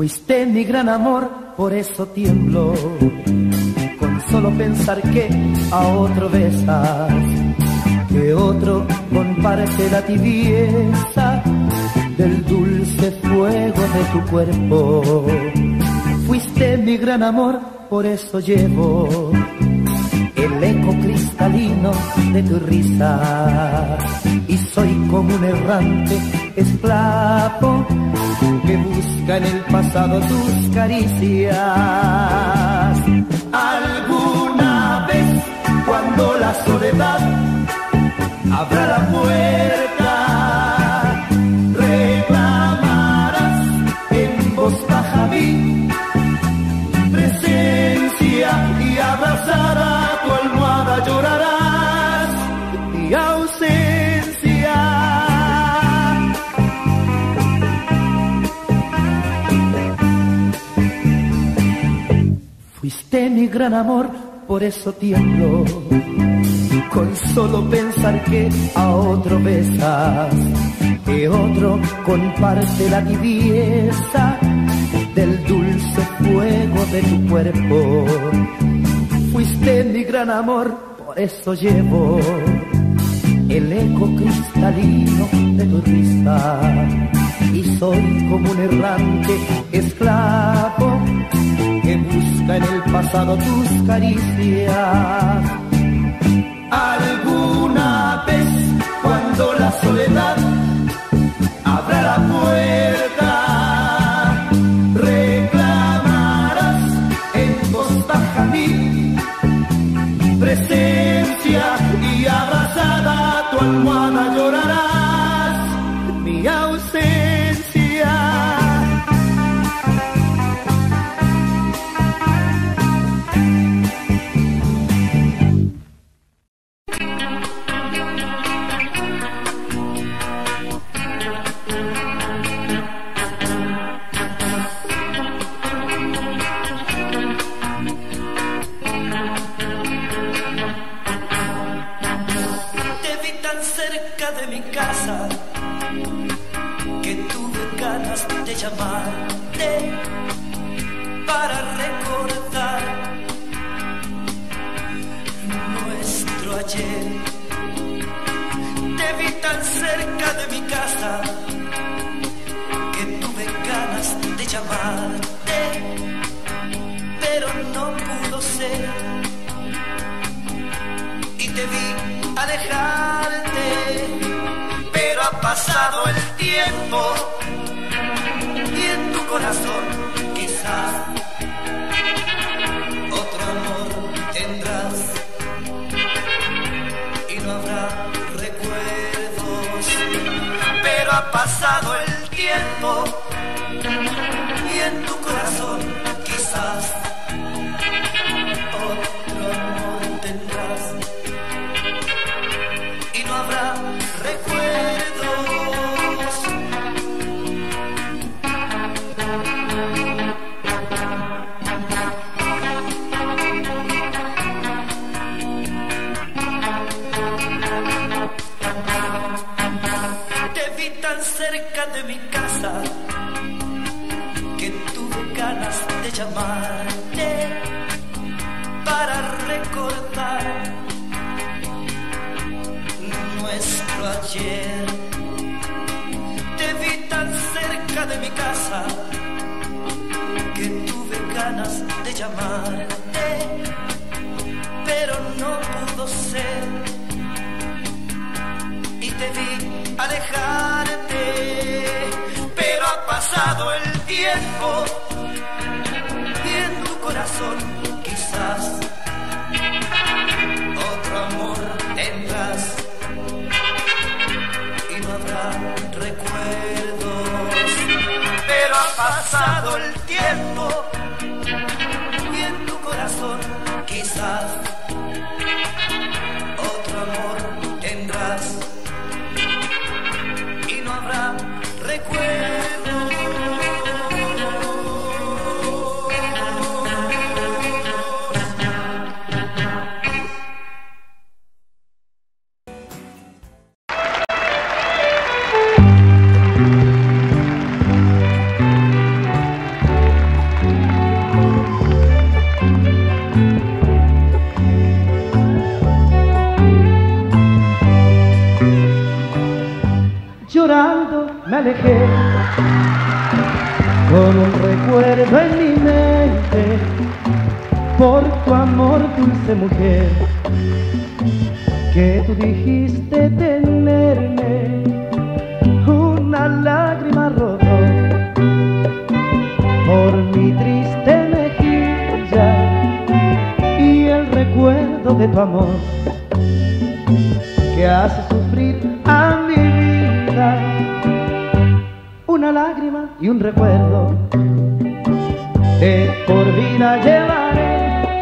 Fuiste mi gran amor, por eso tiemblo, con solo pensar que a otro besas, que otro comparte la tibieza del dulce fuego de tu cuerpo. Fuiste mi gran amor, por eso llevo el eco cristalino de tu risa, y soy como un errante esclavo que busca en el pasado tus caricias. Alguna vez, cuando la soledad abra la puerta, reclamarás en voz baja mi presencia y abrazar a tu almohada llorarás mi ausencia. Fuiste mi gran amor, por eso tiemblo, con solo pensar que a otro besas, que otro comparte la tibieza del dulce fuego de tu cuerpo. Fuiste mi gran amor, por eso llevo el eco cristalino de tu risa, y soy como un errante esclavo que busca en el pasado tus caricias. Alguna vez, cuando la soledad abra la puerta, reclamarás en voz baja mi presencia y abrazada a tu almohada llorarás mi ausencia. Que tuve ganas de llamarte para recordar nuestro ayer. Te vi tan cerca de mi casa que tuve ganas de llamarte, pero no pudo ser. Y te vi alejarte, pero ha pasado el tiempo y en tu corazón quizás otro amor tendrás y no habrá recuerdos. Pero ha pasado el tiempo y en tu corazón quizás otro amor tendrás y no habrá recuerdos. Te vi tan cerca de mi casa que tuve ganas de llamarte para recordar nuestro ayer. Te vi tan cerca de mi casa que tuve ganas de llamarte, pero no pudo ser. Y te vi alejarte, pero ha pasado el tiempo y en tu corazón quizás otro amor tendrás y no habrá recuerdos. Pero ha pasado el tiempo y en tu corazón quizás otro amor tendrás y no habrá recuerdos. Llorando me alejé, con un recuerdo en mi mente, por tu amor, dulce mujer, que tú dijiste tenerme. Una lágrima rodó por mi triste mejilla y el recuerdo de tu amor que hace sufrir a mi vida. Una lágrima y un recuerdo de por vida llevaré,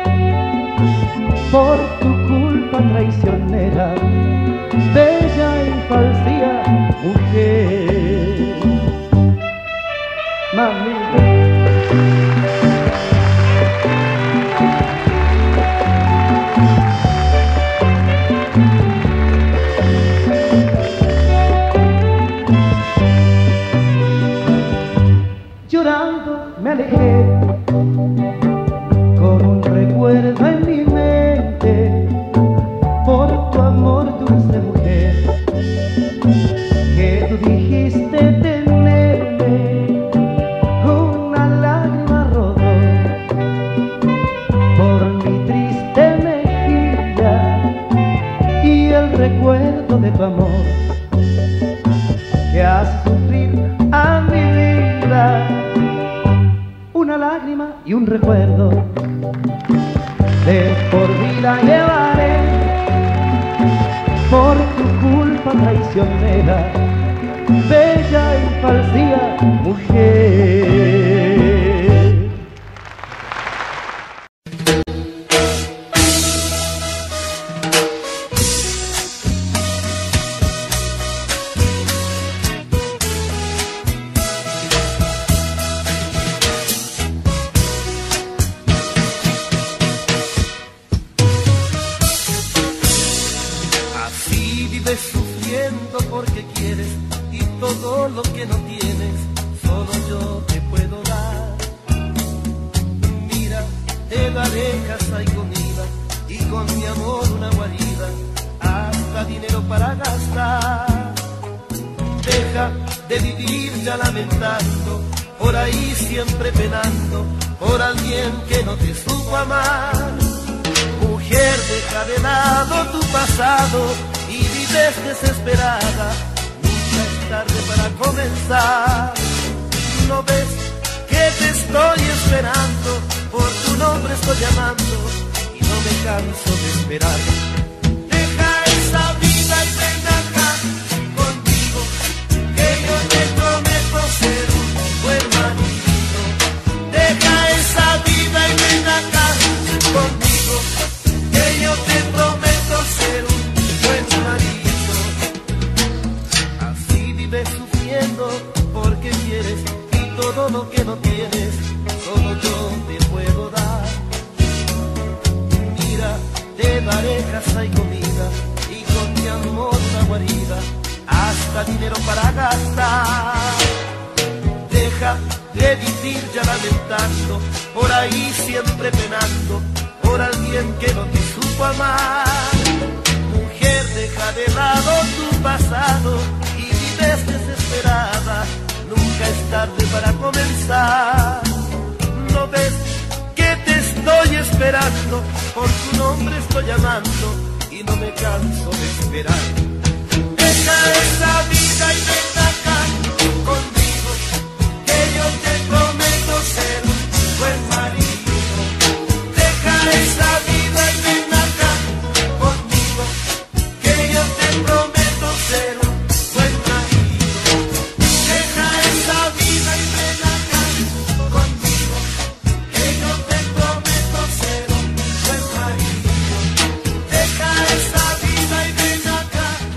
por tu culpa traicionera, bella y falsía mujer. Mamita, llorando me alejé, con un recuerdo en mi mente, por tu amor, dulce mujer, que tú dijiste tenerme. Una lágrima rodó por mi triste mejilla y el recuerdo de tu amor que hace sufrir a mi vida. Una lágrima y un recuerdo de por vida llevaré, por tu culpa traicionera, bella y falsía mujer. Sufriendo porque quieres y todo lo que no tienes solo yo te puedo dar. Mira, te daré casa y comida y con mi amor una guarida, hasta dinero para gastar. Deja de vivir ya lamentando, por ahí siempre penando por alguien que no te supo amar. Mujer, deja de lado tu pasado y vives desesperada, nunca es tarde para comenzar. ¿No ves que te estoy esperando? Por tu nombre estoy llamando y no me canso de esperar. Deja esa vida y ven acá conmigo, que yo te prometo ser un buen marido. Deja esa vida y ven acá conmigo, que yo te prometo ser un buen marido. Así vives sufriendo porque quieres y todo lo que no tienes solo yo te puedo dar. Mira, te daré casa y comida y con mi amor una guarida, hasta dinero para gastar. Deja de vivir ya lamentando, por ahí siempre penando por alguien que no te supo amar. Mujer, deja de lado tu pasado y vives desesperada, nunca es tarde para comenzar. ¿No ves que te estoy esperando? Por tu nombre estoy llamando y no me canso de esperar. Deja esa vida y ven acá conmigo, que yo te prometo ser un buen marido. Deja esa vida y ven acá conmigo, que yo te prometo ser un buen marido. Deja esa vida y ven acá conmigo, que yo te prometo ser un buen marido. Deja esa vida y ven acá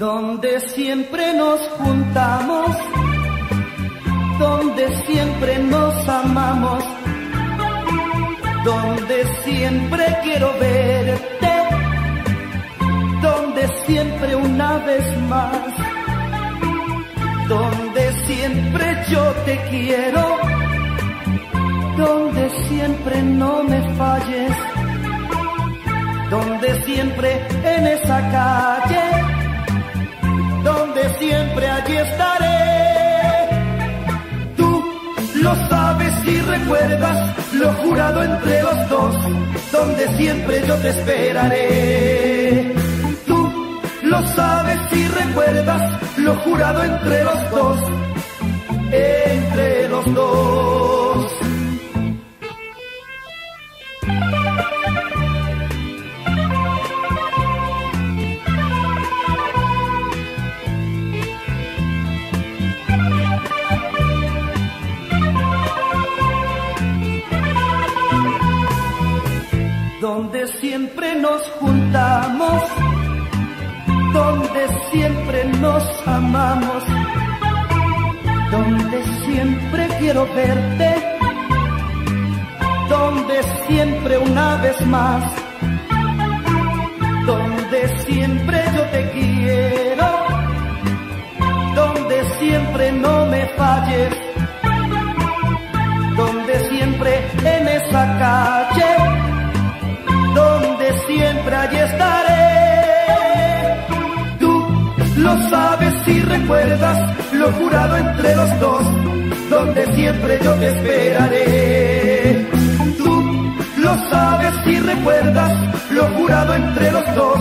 donde siempre nos juntamos, donde siempre nos amamos, donde siempre quiero verte, donde siempre una vez más, donde siempre yo te quiero, donde siempre no me falles, donde siempre en esa calle, donde siempre allí estaré. Tú lo sabes y recuerdas lo jurado entre los dos, donde siempre yo te esperaré. Tú lo sabes y recuerdas lo jurado entre los dos, entre los dos. Donde siempre nos juntamos, donde siempre nos amamos, donde siempre quiero verte, donde siempre una vez más, donde siempre yo te quiero, donde siempre no me falles, donde siempre en esa calle, donde siempre allí estaré. Tú lo sabes y recuerdas lo jurado entre los dos, donde siempre yo te esperaré. Tú lo sabes y recuerdas lo jurado entre los dos,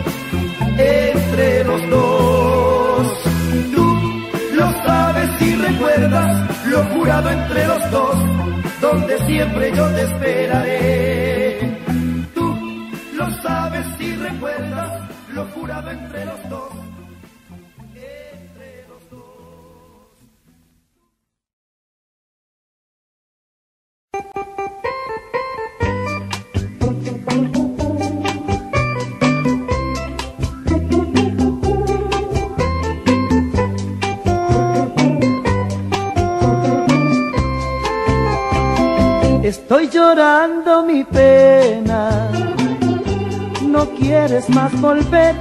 entre los dos. Tú lo sabes y recuerdas lo jurado entre los dos, donde siempre yo te esperaré. Lo sabes y recuerdas lo jurado entre los dos, entre los dos. Estoy llorando mi pena, no quieres más volver,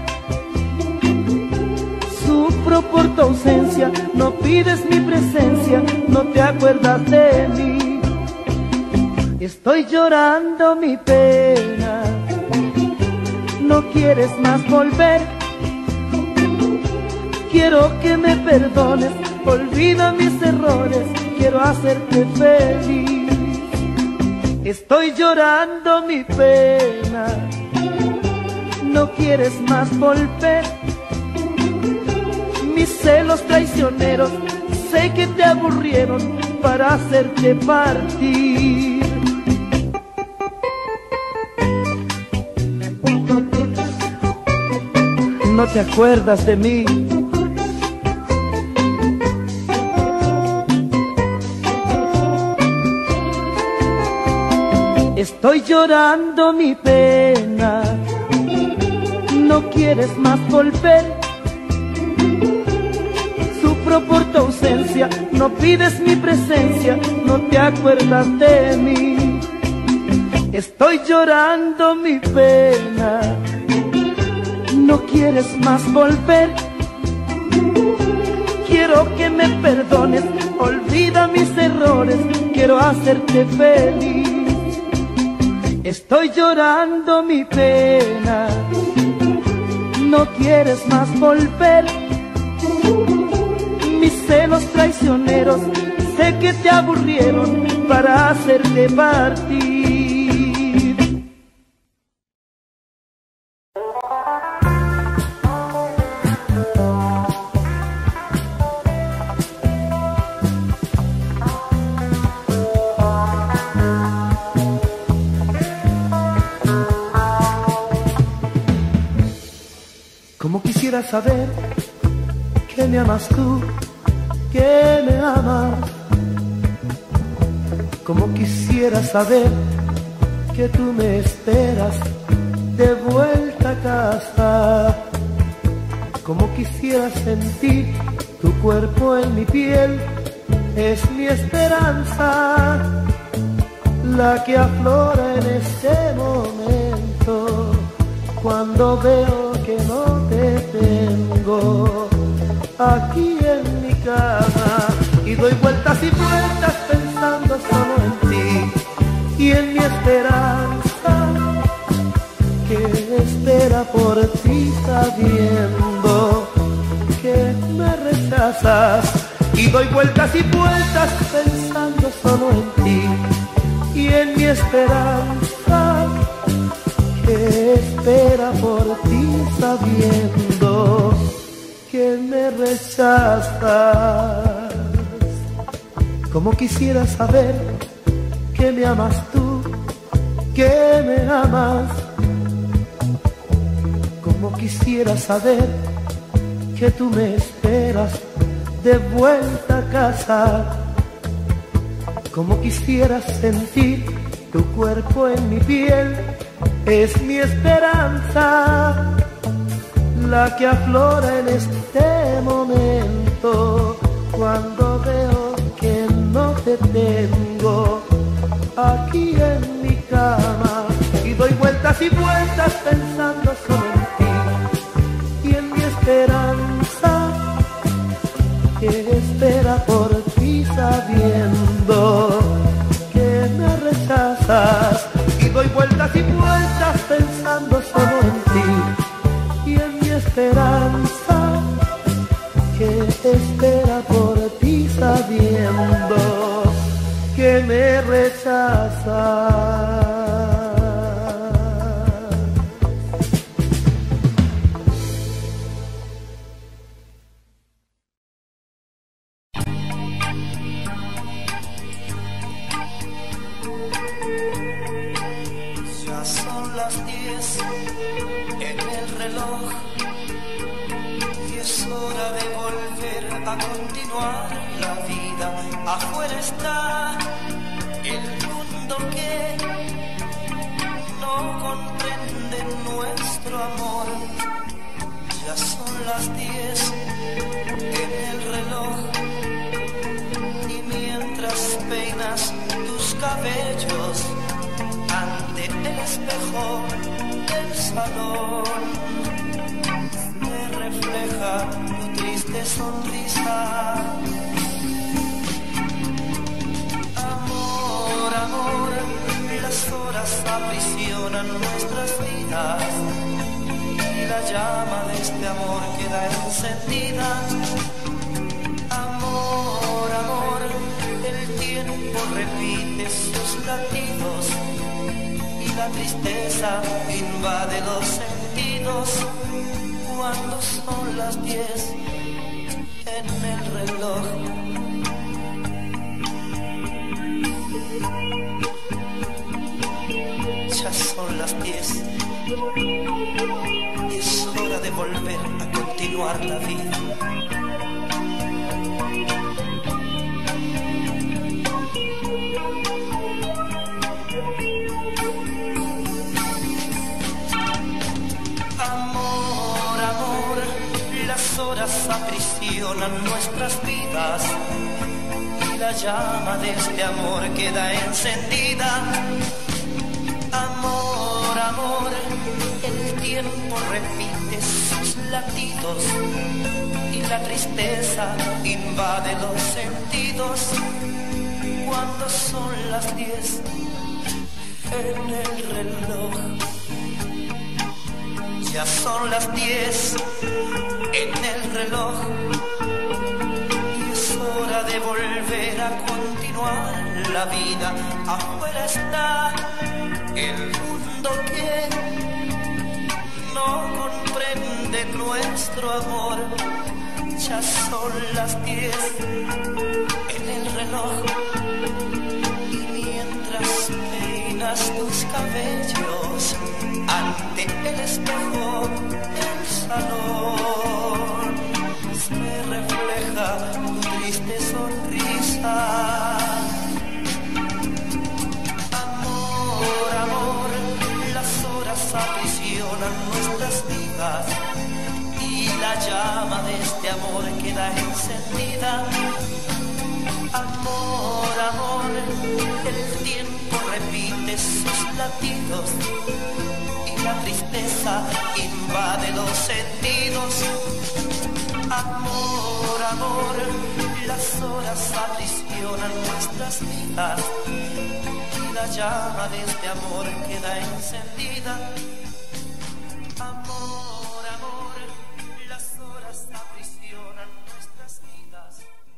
sufro por tu ausencia, no pides mi presencia, no te acuerdas de mí. Estoy llorando mi pena, no quieres más volver, quiero que me perdones, olvida mis errores, quiero hacerte feliz. Estoy llorando mi pena, no quieres más volver, mis celos traicioneros sé que te aburrieron para hacerte partir. No te acuerdas de mí, estoy llorando mi pena, no quieres más volver, sufro por tu ausencia, no pides mi presencia, no te acuerdas de mí. Estoy llorando mi pena, no quieres más volver, quiero que me perdones, olvida mis errores, quiero hacerte feliz. Estoy llorando mi pena, no quieres más volver, mis celos traicioneros sé que te aburrieron para hacerte partir. Como quisiera saber que me amas tú, que me amas. Como quisiera saber que tú me esperas de vuelta a casa. como quisiera sentir tu cuerpo en mi piel. Es mi esperanza la que aflora en este momento, cuando veo que no te tengo aquí en mi cama, y doy vueltas y vueltas pensando solo en ti y en mi esperanza que espera por ti, sabiendo que me rechazas. Y doy vueltas y vueltas pensando solo en ti y en mi esperanza que espera por ti, sabiendo que me rechazas. Como quisiera saber que me amas tú, que me amas. Como quisiera saber que tú me esperas de vuelta a casa. Como quisiera sentir tu cuerpo en mi piel. Es mi esperanza la que aflora en este momento, cuando veo que no te tengo aquí en mi cama, y doy vueltas y vueltas pensando solo en ti y en mi esperanza que espera por ti, sabiendo que me rechazas. Y doy vueltas y vueltas pensando solo en ti y en mi esperanza que espera por ti, sabiendo que me rechazas. Afuera está el mundo que no comprende nuestro amor. Ya son las 10 en el reloj, y mientras peinas tus cabellos ante el espejo del salón, me refleja tu triste sonrisa. Amor, las horas aprisionan nuestras vidas y la llama de este amor queda encendida. Amor, amor, el tiempo repite sus latidos y la tristeza invade los sentidos cuando son las 10 en el reloj. Ya son las 10 y es hora de volver a continuar la vida. Amor, amor, las horas aprisionan nuestras vidas y la llama de este amor queda encendida. Amor, amor, el tiempo repite sus latidos y la tristeza invade los sentidos cuando son las 10 en el reloj. Ya son las 10 en el reloj y es hora de volver a continuar la vida. Afuera está el mundo que no comprende nuestro amor. Ya son las 10 en el reloj y mientras peinas tus cabellos ante el espejo del salón, se refleja tu triste sonrisa. Amor, amor, las horas aprisionan nuestras vidas y la llama de este amor queda encendida. Amor, amor, el tiempo repite sus latidos y la tristeza invade los sentidos. Amor, amor, las horas aprisionan nuestras vidas y la llama de este amor queda encendida. Amor, amor, las horas aprisionan nuestras vidas.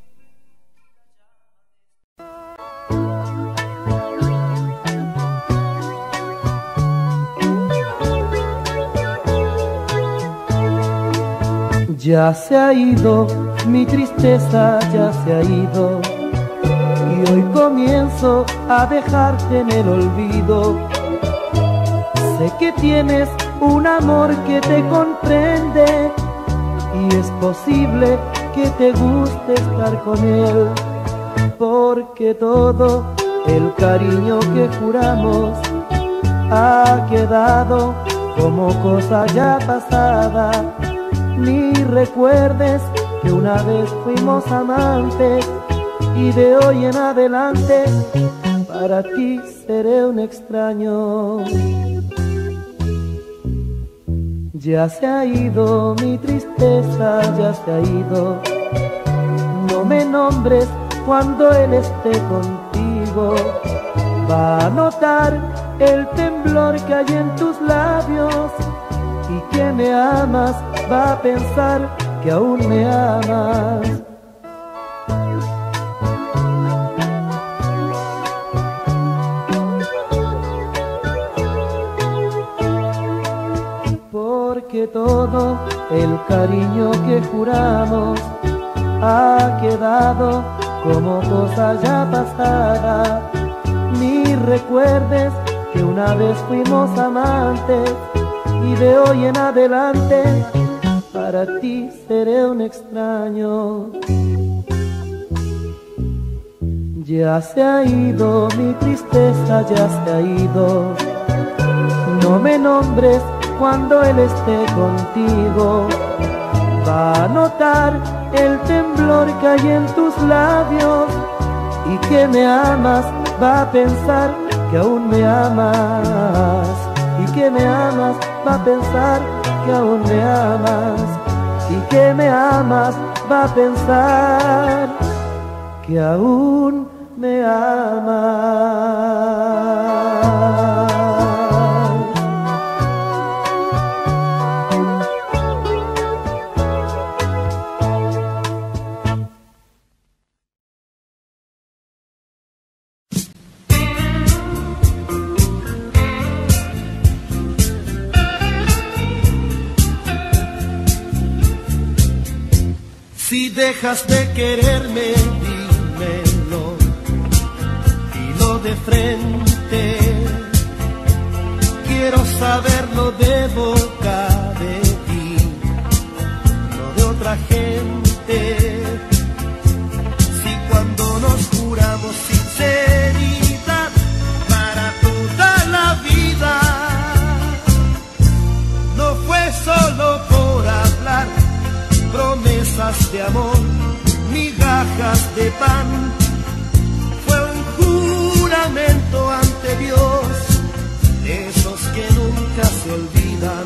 Ya se ha ido, mi tristeza ya se ha ido, y hoy comienzo a dejarte en el olvido. Sé que tienes un amor que te comprende, y es posible que te guste estar con él, porque todo el cariño que juramos ha quedado como cosa ya pasada. Ni recuerdes que una vez fuimos amantes, y de hoy en adelante para ti seré un extraño. Ya se ha ido mi tristeza, ya se ha ido. No me nombres cuando él esté contigo. Va a notar el temblor que hay en tus labios, y que me amas va a pensar que aún me amas. Porque todo el cariño que juramos ha quedado como cosa ya pasada. Ni recuerdes que una vez fuimos amantes, y de hoy en adelante para ti seré un extraño. Ya se ha ido mi tristeza, ya se ha ido. No me nombres cuando él esté contigo. Va a notar el temblor que hay en tus labios, y que me amas va a pensar que aún me amas. Y que me amas va a pensar que aún me amas. Y que me amas va a pensar que aún me amas. Si dejas de quererme, dímelo, dilo de frente. Quiero saberlo de boca de ti, no de otra gente. Si cuando nos juramos sinceridad para toda la vida, no fue solo por hablar promesas de amor, migajas de pan, fue un juramento ante Dios, de esos que nunca se olvidan.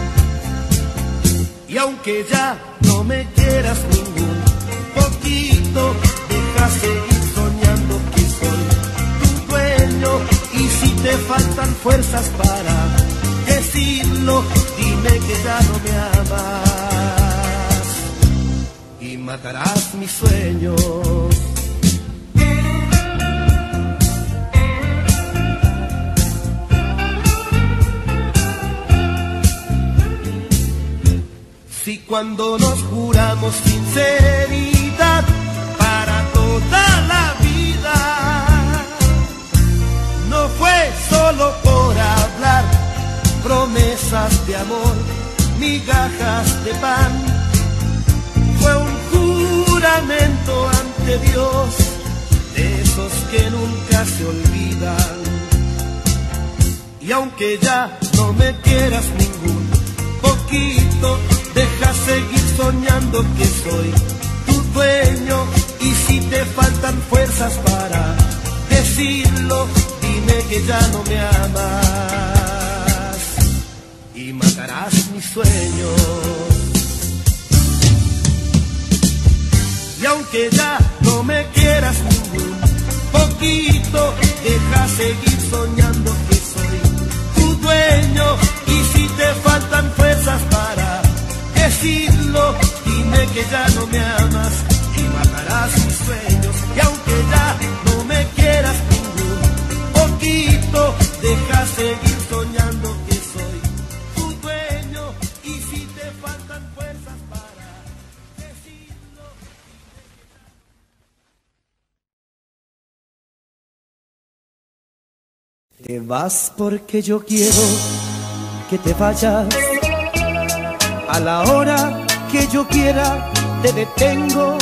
Y aunque ya no me quieras ningún poquito, deja seguir soñando que soy tu dueño. Y si te faltan fuerzas para decirlo, dime que ya no me amas y matarás mis sueños. Si cuando nos juramos sinceridad para toda la vida, no fue solo por hablar promesas de amor, migajas de pan, fue un juramento ante Dios, de esos que nunca se olvidan. Y aunque ya no me quieras ningún poquito, deja seguir soñando que soy tu dueño. Y si te faltan fuerzas para decirlo, dime que ya no me amas y matarás mis sueños. Y aunque ya no me quieras ni un poquito, deja seguir soñando que soy tu dueño. Y si te faltan fuerzas para decirlo, dime que ya no me amas y matarás mis sueños. Y aunque ya no me quieras ni un poquito, deja seguir soñando que soy tu dueño. Y si te faltan fuerzas para decirlo. Te vas porque yo quiero que te vayas. A la hora que yo quiera te detengo.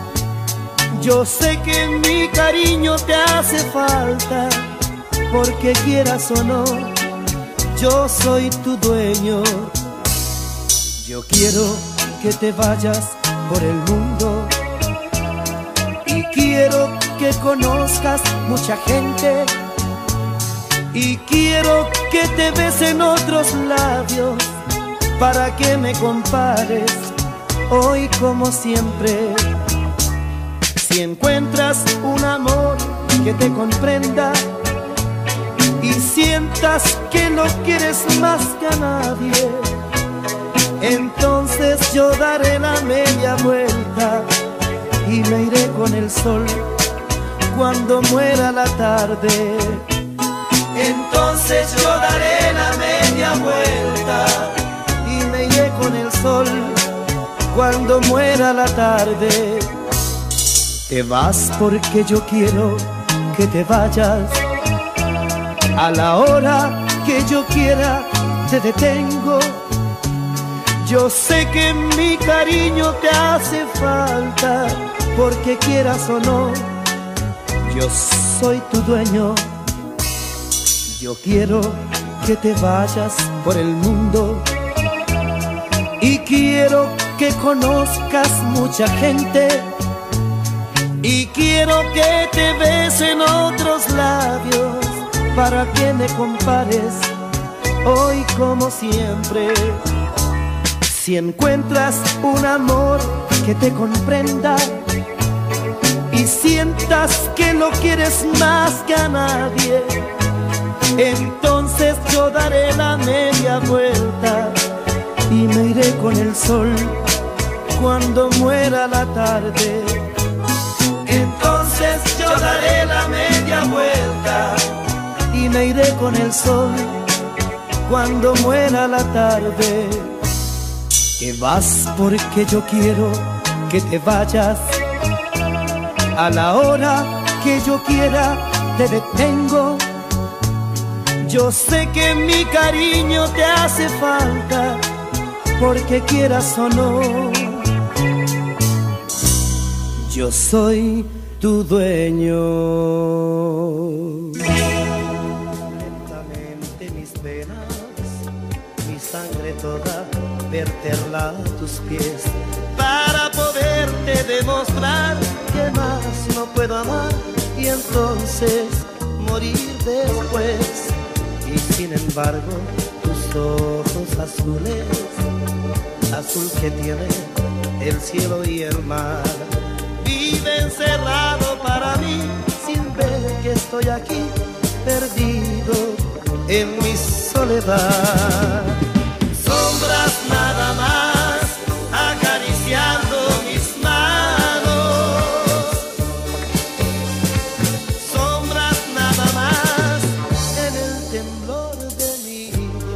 Yo sé que mi cariño te hace falta, porque quieras o no, yo soy tu dueño. Yo quiero que te vayas por el mundo y quiero que conozcas mucha gente. Y quiero que te besen otros labios para que me compares hoy como siempre. Si encuentras un amor que te comprenda y sientas que no quieres más que a nadie, entonces yo daré la media vuelta y me iré con el sol cuando muera la tarde. Entonces yo daré la media vuelta y me iré con el sol cuando muera la tarde. Te vas porque yo quiero que te vayas. A la hora que yo quiera te detengo. Yo sé que mi cariño te hace falta, porque quieras o no, yo soy tu dueño. Yo quiero que te vayas por el mundo y quiero que conozcas mucha gente. Y quiero que te besen otros labios para que me compares hoy como siempre. Si encuentras un amor que te comprenda y sientas que no quieres más que a nadie, entonces yo daré la media vuelta y me iré con el sol cuando muera la tarde. Entonces yo daré la media vuelta y me iré con el sol cuando muera la tarde. Que vas porque yo quiero que te vayas. A la hora que yo quiera te detengo. Yo sé que mi cariño te hace falta, porque quieras o no, yo soy tu dueño. Lentamente mis penas, mi sangre toda, verterla a tus pies, para poderte demostrar que más no puedo amar y entonces morir después. Y sin embargo tus ojos azules, azul que tiene el cielo y el mar, vive encerrado para mí sin ver que estoy aquí perdido en mi soledad. Sombras nada más acariciando mis manos, sombras nada más en el temblor de mi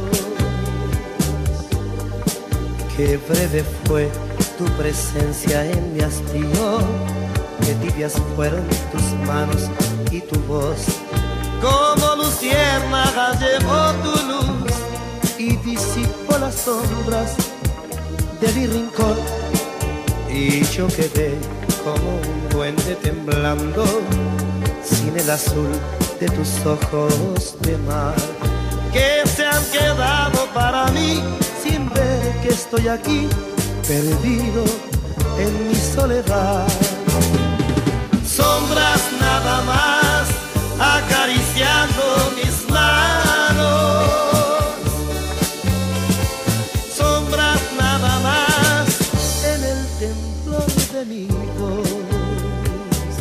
voz. Qué breve fue tu presencia en mi hastío, qué tibias fueron tus manos y tu voz. Como luciérnaga llevó tu luz y disipó las sombras de mi rincón, y yo quedé como un duende temblando sin el azul de tus ojos de mar, que se han quedado para mí sin ver que estoy aquí, perdido en mi soledad. Sombras nada más acariciando mis manos, sombras nada más en el temblor de mi voz.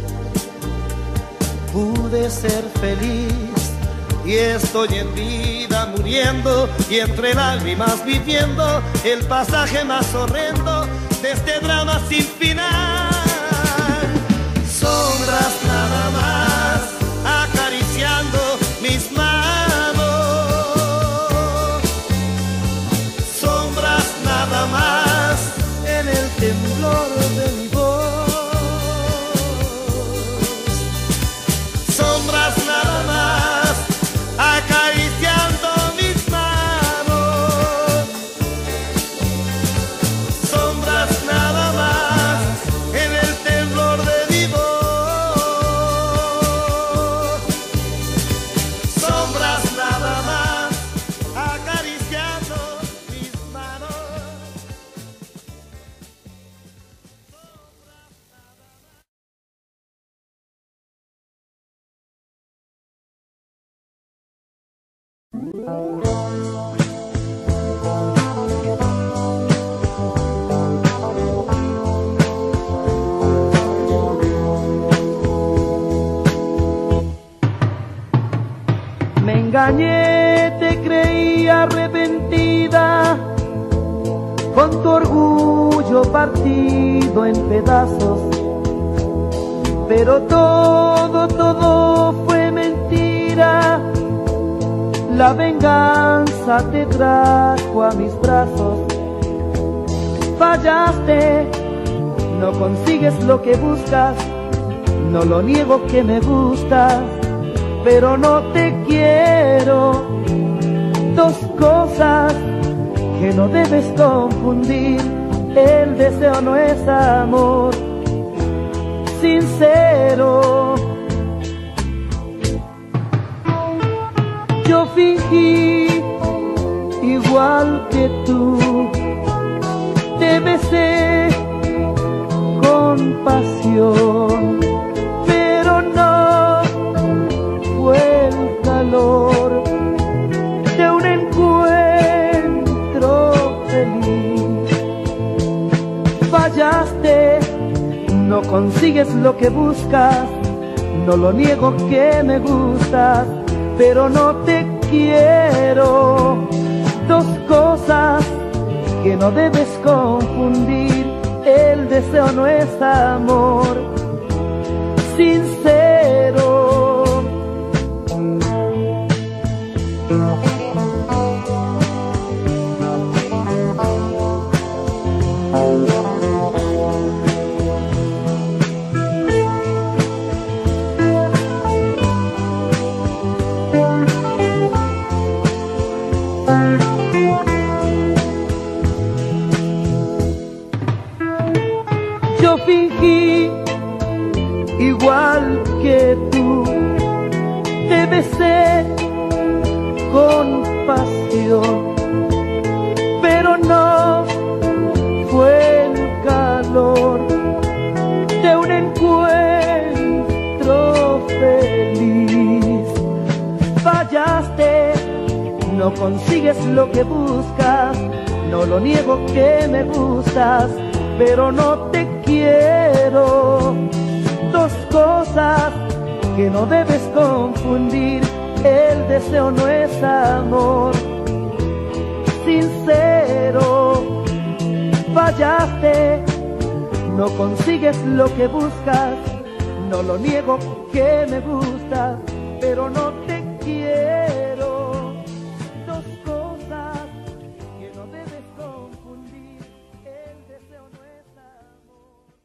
Pude ser feliz y estoy en vida muriendo, y entre lágrimas viviendo el pasaje más horrendo de este drama sin final. Sombras nada más acariciando mis manos, sombras nada más en el temblor de mi voz, sombras nada más acariciando mis manos, sombras nada más en el temblor de mi voz, sombras nada más acariciando mis manos. Me engañé, te creí arrepentida, con tu orgullo partido en pedazos, pero todo fue mentira. La venganza te trajo a mis brazos. Fallaste, no consigues lo que buscas, no lo niego que me gustas, pero no te quiero. Dos cosas que no debes confundir: el deseo no es amor sincero. Yo fingí igual que tú, te besé con pasión, pero no fue el calor de un encuentro feliz. Fallaste, no consigues lo que buscas, no lo niego que me gustas, pero no te quiero. Dos cosas que no debes confundir: el deseo no es amor sincero. Yo fingí igual que tú, te besé con pasión, pero no fue el calor de un encuentro feliz. Fallaste, no consigues lo que buscas, no lo niego que me gustas, pero no te quiero. Dos cosas que no debes confundir: el deseo no es amor sincero. Fallaste, no consigues lo que buscas, no lo niego que me gusta, pero no te quiero. Dos cosas que no debes confundir: el deseo no es amor.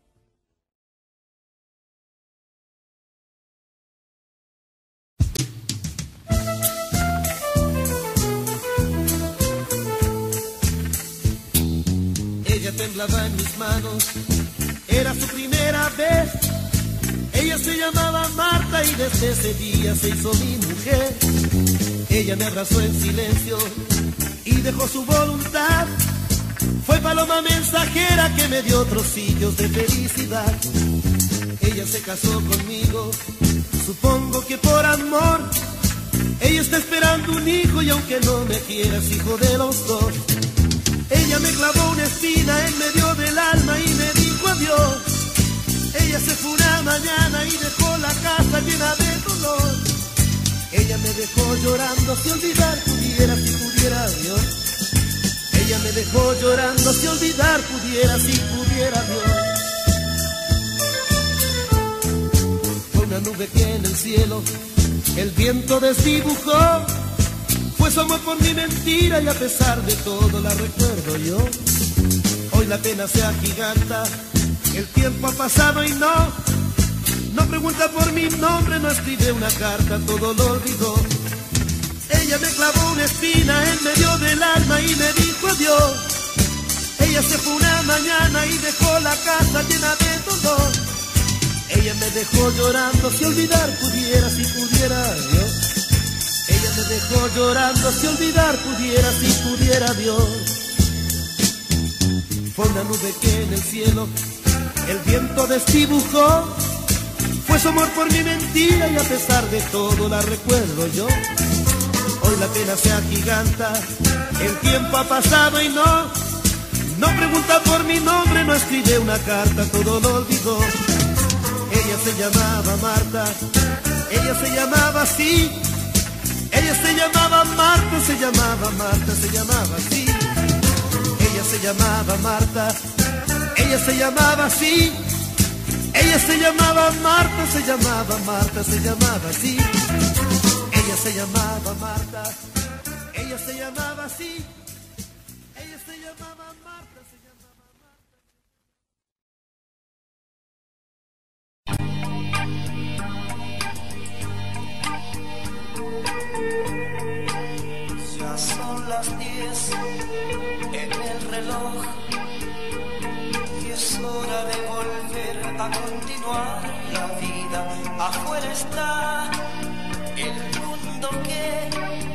Ella temblaba en mis manos, era su primera vez. Ella se llamaba Marta y desde ese día se hizo mi mujer. Ella me abrazó en silencio y dejó su voluntad Fue paloma mensajera que me dio trocillos de felicidad. Ella se casó conmigo, supongo que por amor. Ella está esperando un hijo y aunque no me quieras, hijo de los dos. Ella me clavó una espina en medio del alma y me dijo adiós. Ella se fue una mañana y dejó la casa llena de dolor. Ella me dejó llorando, si olvidar pudiera, si pudiera Dios. Ella me dejó llorando, si olvidar pudiera, si pudiera Dios. Fue una nube que en el cielo el viento desdibujó. Fue su amor por mi mentira y a pesar de todo la recuerdo yo. Hoy la pena se agiganta, el tiempo ha pasado y no pregunta por mi nombre, no escribe una carta, todo lo olvidó. Ella me clavó una espina en medio del alma y me dijo adiós. Ella se fue una mañana y dejó la casa llena de dolor. Ella me dejó llorando, si olvidar pudiera, si pudiera Dios. Ella me dejó llorando, si olvidar pudiera, si pudiera Dios. Fue una nube que en el cielo el viento desdibujó. Fue su amor por mi mentira y a pesar de todo la recuerdo yo. Hoy la pena se agiganta, el tiempo ha pasado y no pregunta por mi nombre, no escribe una carta, todo lo olvidó. Ella se llamaba Marta, ella se llamaba así. Ella se llamaba Marta, se llamaba Marta, se llamaba así. Ella se llamaba Marta, ella se llamaba así. Ella se llamaba Marta, se llamaba Marta, se llamaba así. Ella se llamaba Marta, ella se llamaba así. Ella se llamaba Marta, se llamaba Marta. Ya son las 10 en el reloj y es hora de volver a continuar la vida. Afuera está el mundo que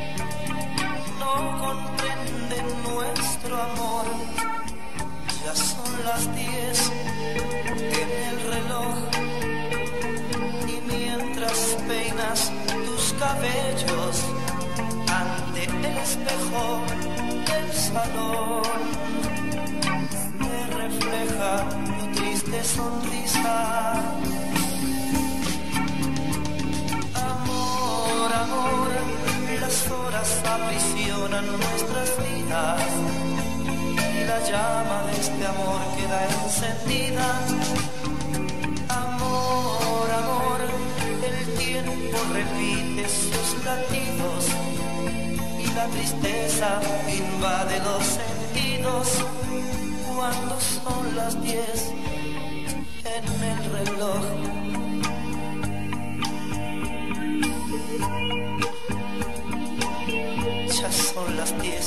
no comprende nuestro amor. Ya son las 10 en el reloj y mientras peinas tus cabellos ante el espejo del salón me refleja tu triste sonrisa. Amor, amor, las horas aprisionan nuestras vidas y la llama de este amor queda encendida. Amor, amor, el tiempo repite sus latidos y la tristeza invade los sentidos cuando son las 10 en el reloj. Ya son las 10.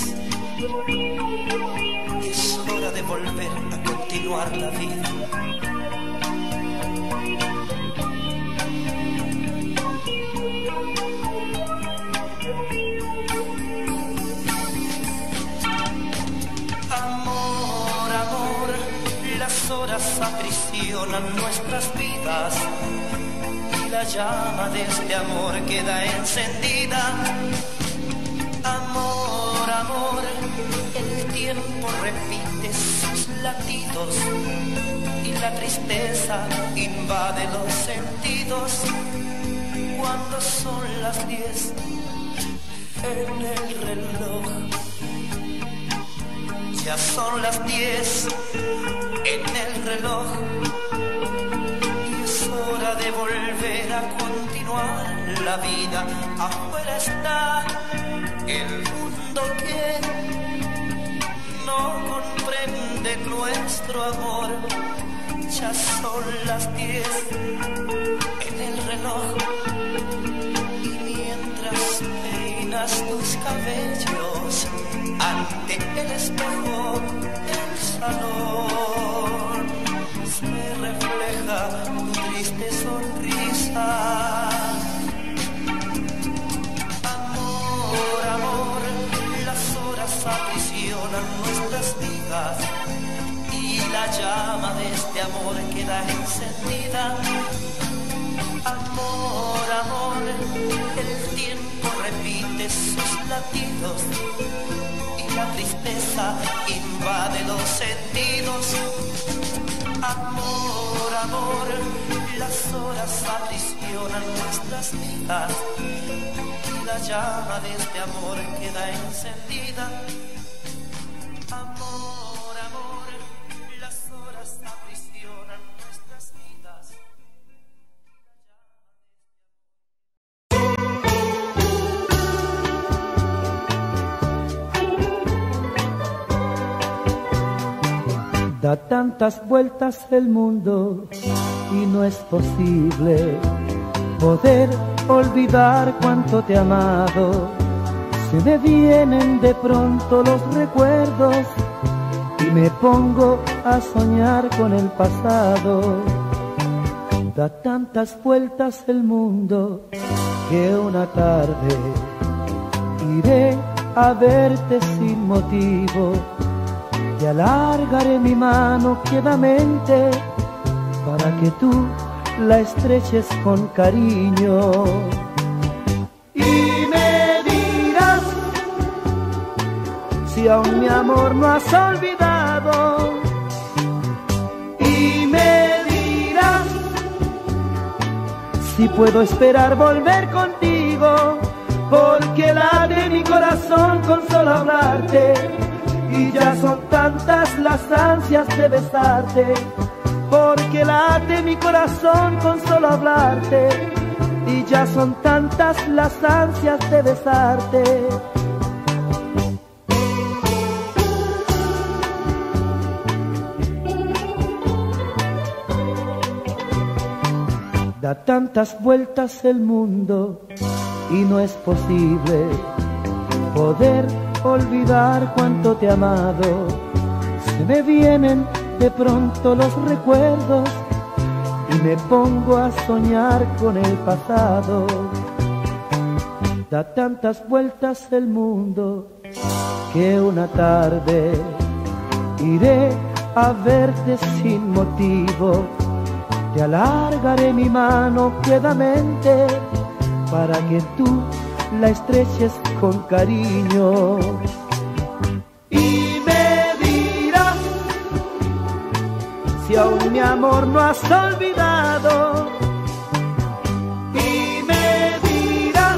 Es hora de volver a continuar la vida. Amor, amor, las horas aprisionan nuestras vidas y la llama de este amor queda encendida. Amor, amor, el tiempo repite sus latidos y la tristeza invade los sentidos cuando son las 10 en el reloj. Ya son las 10 en el reloj y es hora de volver a continuar la vida. Afuera está el mundo que no comprende nuestro amor. Ya son las 10 en el reloj y mientras peinas tus cabellos ante el espejo del salón se refleja tu triste sonrisa. Amor, amor, las horas aprisionan nuestras vidas llama de este amor queda encendida. Amor, amor, el tiempo repite sus latidos y la tristeza invade los sentidos. Amor, amor, las horas aprisionan nuestras vidas y la llama de este amor queda encendida. Amor, amor, las horas aprisionan nuestras vidas. Da tantas vueltas el mundo y no es posible poder olvidar cuánto te he amado. Se me vienen de pronto los recuerdos y me pongo a soñar con el pasado. Da tantas vueltas el mundo que una tarde iré a verte sin motivo. Te alargaré mi mano quietamente para que tú la estreches con cariño. Y me dirás si aún mi amor no has olvidado. Y me dirás si puedo esperar volver contigo, porque late mi corazón con solo hablarte. Y ya son tantas las ansias de besarte, porque late mi corazón con solo hablarte. Y ya son tantas las ansias de besarte. Da tantas vueltas el mundo y no es posible poder olvidar cuánto te he amado. Se me vienen de pronto los recuerdos y me pongo a soñar con el pasado. Da tantas vueltas el mundo que una tarde iré a verte sin motivo. Te alargaré mi mano quietamente para que tú la estreches con cariño. Y me dirás si aún mi amor no has olvidado. Y me dirás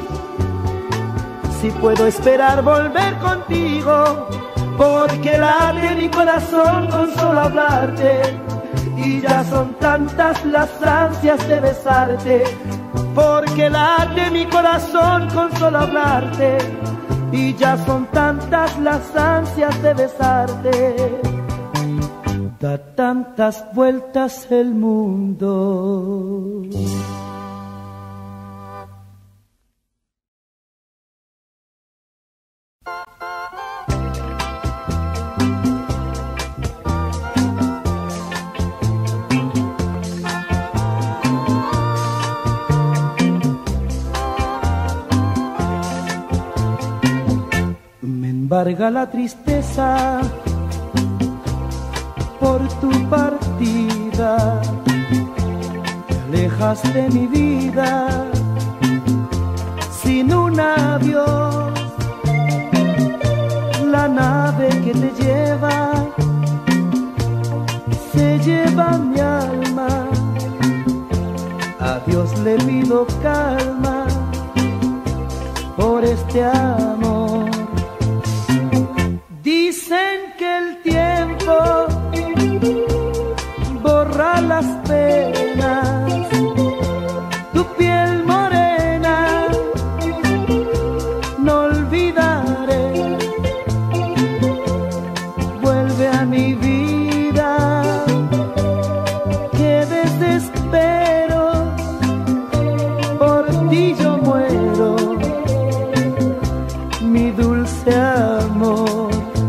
si puedo esperar volver contigo, porque late mi corazón con solo hablarte. Y ya son tantas las ansias de besarte, porque late mi corazón con solo hablarte. Y ya son tantas las ansias de besarte. Da tantas vueltas el mundo. Embarga la tristeza por tu partida, te alejas de mi vida sin un adiós. La nave que te lleva se lleva mi alma. A Dios le pido calma por este amor. Dicen que el tiempo borra las penas, tu piel morena no olvidaré. Vuelve a mi vida, que desespero, por ti yo muero, mi dulce amor.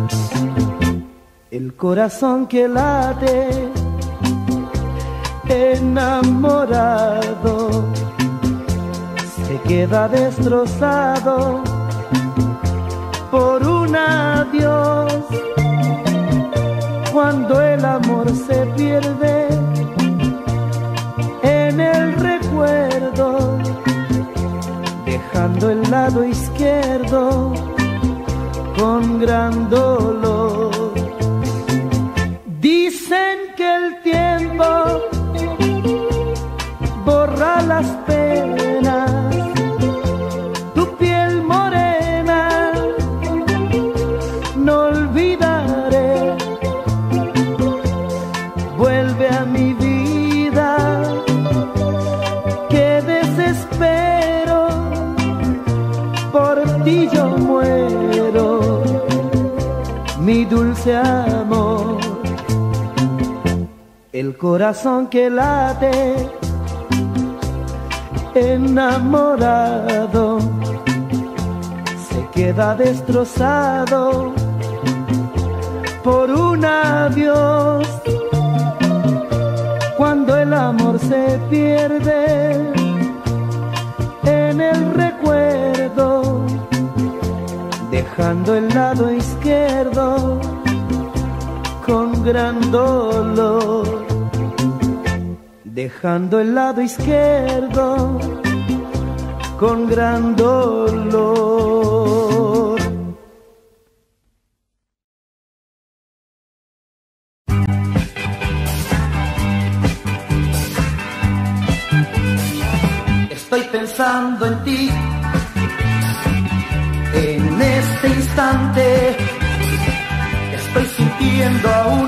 El corazón que late enamorado se queda destrozado por un adiós. cuando el amor se pierde en el recuerdo, dejando el lado izquierdo con gran dolor. Dicen que el tiempo borra las penas, tu piel morena no olvidaré. Vuelve a mi vida, que desespero, por ti yo muero, mi dulce amor. El corazón que late enamorado se queda destrozado por un adiós. Cuando el amor se pierde en el recuerdo, dejando el lado izquierdo con gran dolor, dejando el lado izquierdo con gran dolor. Estoy pensando en ti en este instante. Estoy sintiendo aún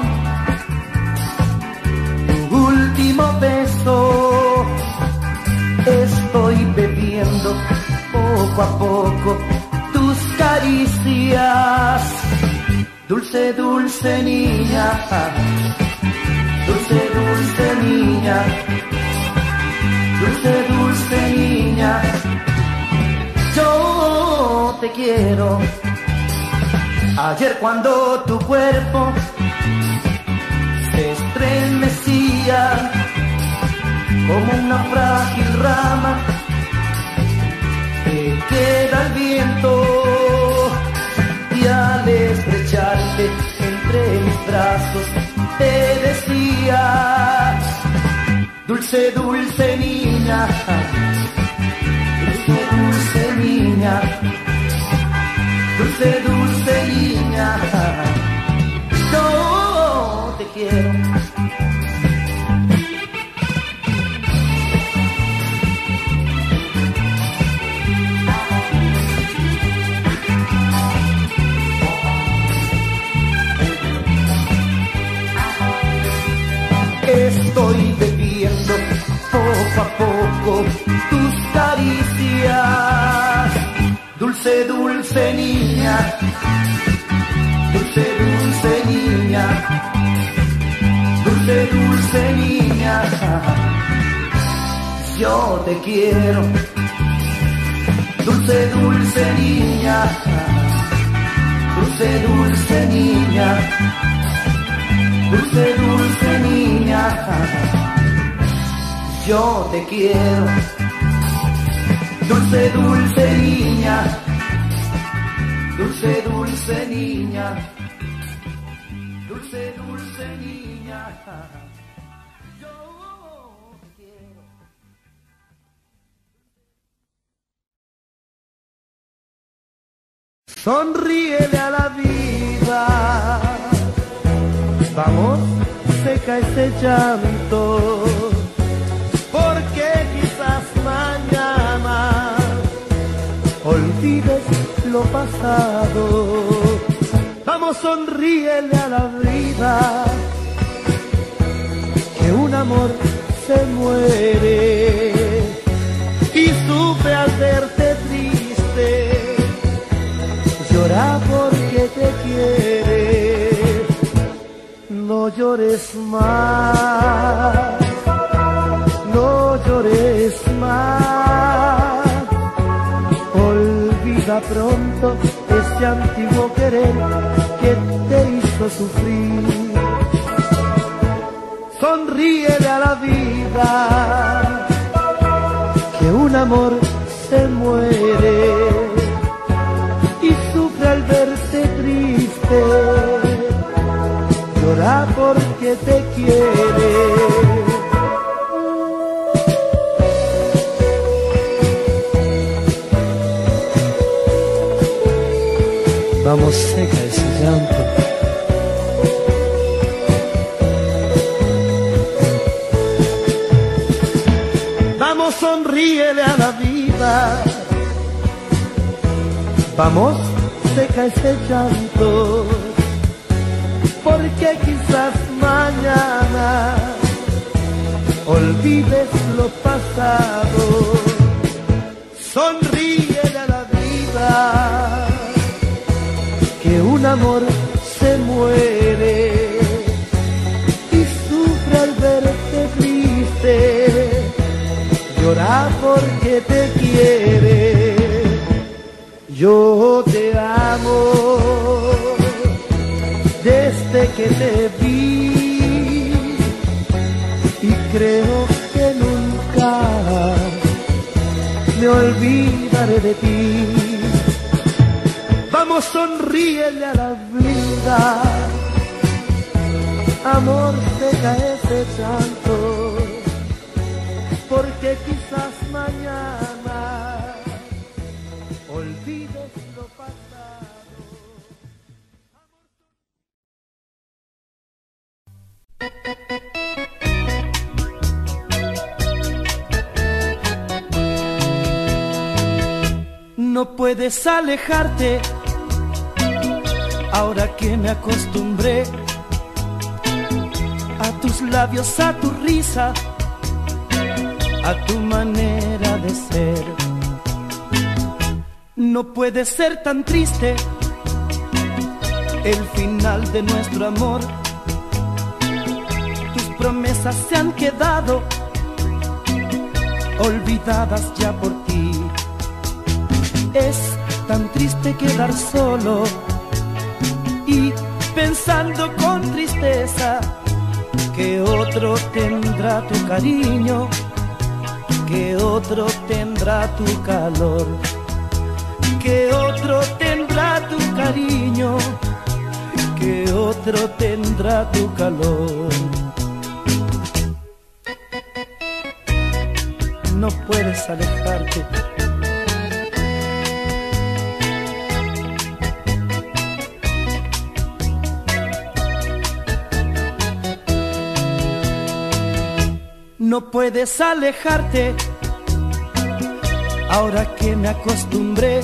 tu último beso. Estoy bebiendo poco a poco tus caricias. Dulce, dulce niña, dulce, dulce niña, dulce, dulce niña. Yo te quiero. Ayer cuando tu cuerpo se estremecía como una frágil rama que queda al viento, y al estrecharte entre mis brazos te decía: dulce, dulce niña, dulce, dulce niña, dulce, dulce niña, yo te quiero. Estoy bebiendo poco a poco tus caricias. Dulce, dulce niña, dulce, dulce niña, dulce, dulce niña, yo te quiero. Dulce, dulce niña, dulce, dulce niña, dulce, dulce niña, yo te quiero. Dulce, dulce niña, dulce, dulce niña, dulce, dulce niña, yo te quiero. Sonríele a la vida, vamos, seca ese llanto, porque quizás mañana olvides lo pasado. Vamos, sonríele a la vida, que un amor se muere y sufre al verte triste. Llora porque te quiere, no llores más, no llores más. Olvida pronto ese antiguo querer que te hizo sufrir. Sonríele a la vida, que un amor se muere y sufre al verte triste. Llora llora porque te quiere. Vamos, seca ese llanto. Vamos, sonríele a la vida. Vamos, seca ese llanto. Porque quizás mañana olvides lo pasado. Sonríele a la vida, que un amor se muere y sufre al verte triste, llora porque te quiere. Yo te amo desde que te vi y creo que nunca me olvidaré de ti. Vamos, sonríele a la vida, amor, seca ese llanto, porque quizás mañana olvides lo pasado. No puedes alejarte, ahora que me acostumbré a tus labios, a tu risa, a tu manera de ser. No puede ser tan triste el final de nuestro amor. Tus promesas se han quedado olvidadas ya por ti. Es tan triste quedar solo y pensando con tristeza que otro tendrá tu cariño, que otro tendrá tu calor, que otro tendrá tu cariño, que otro tendrá tu calor. No puedes alejarte. No puedes alejarte, ahora que me acostumbré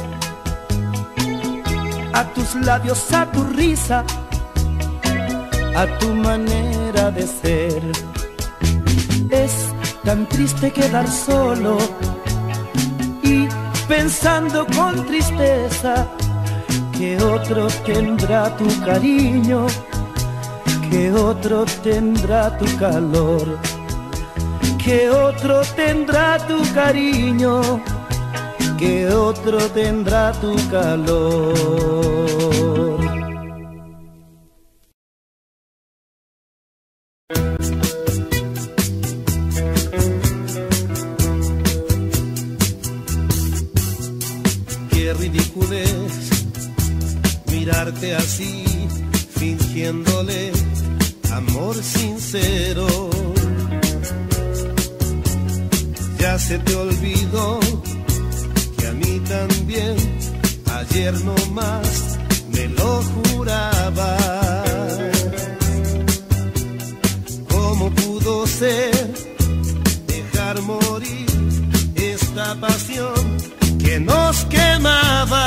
a tus labios, a tu risa, a tu manera de ser. Es tan triste quedar solo y pensando con tristeza que otro tendrá tu cariño, que otro tendrá tu calor, que otro tendrá tu cariño, que otro tendrá tu calor. Qué ridículo es mirarte así, fingiéndole amor sincero. Ya se te olvidó que a mí también ayer nomás me lo juraba. ¿Cómo pudo ser dejar morir esta pasión que nos quemaba?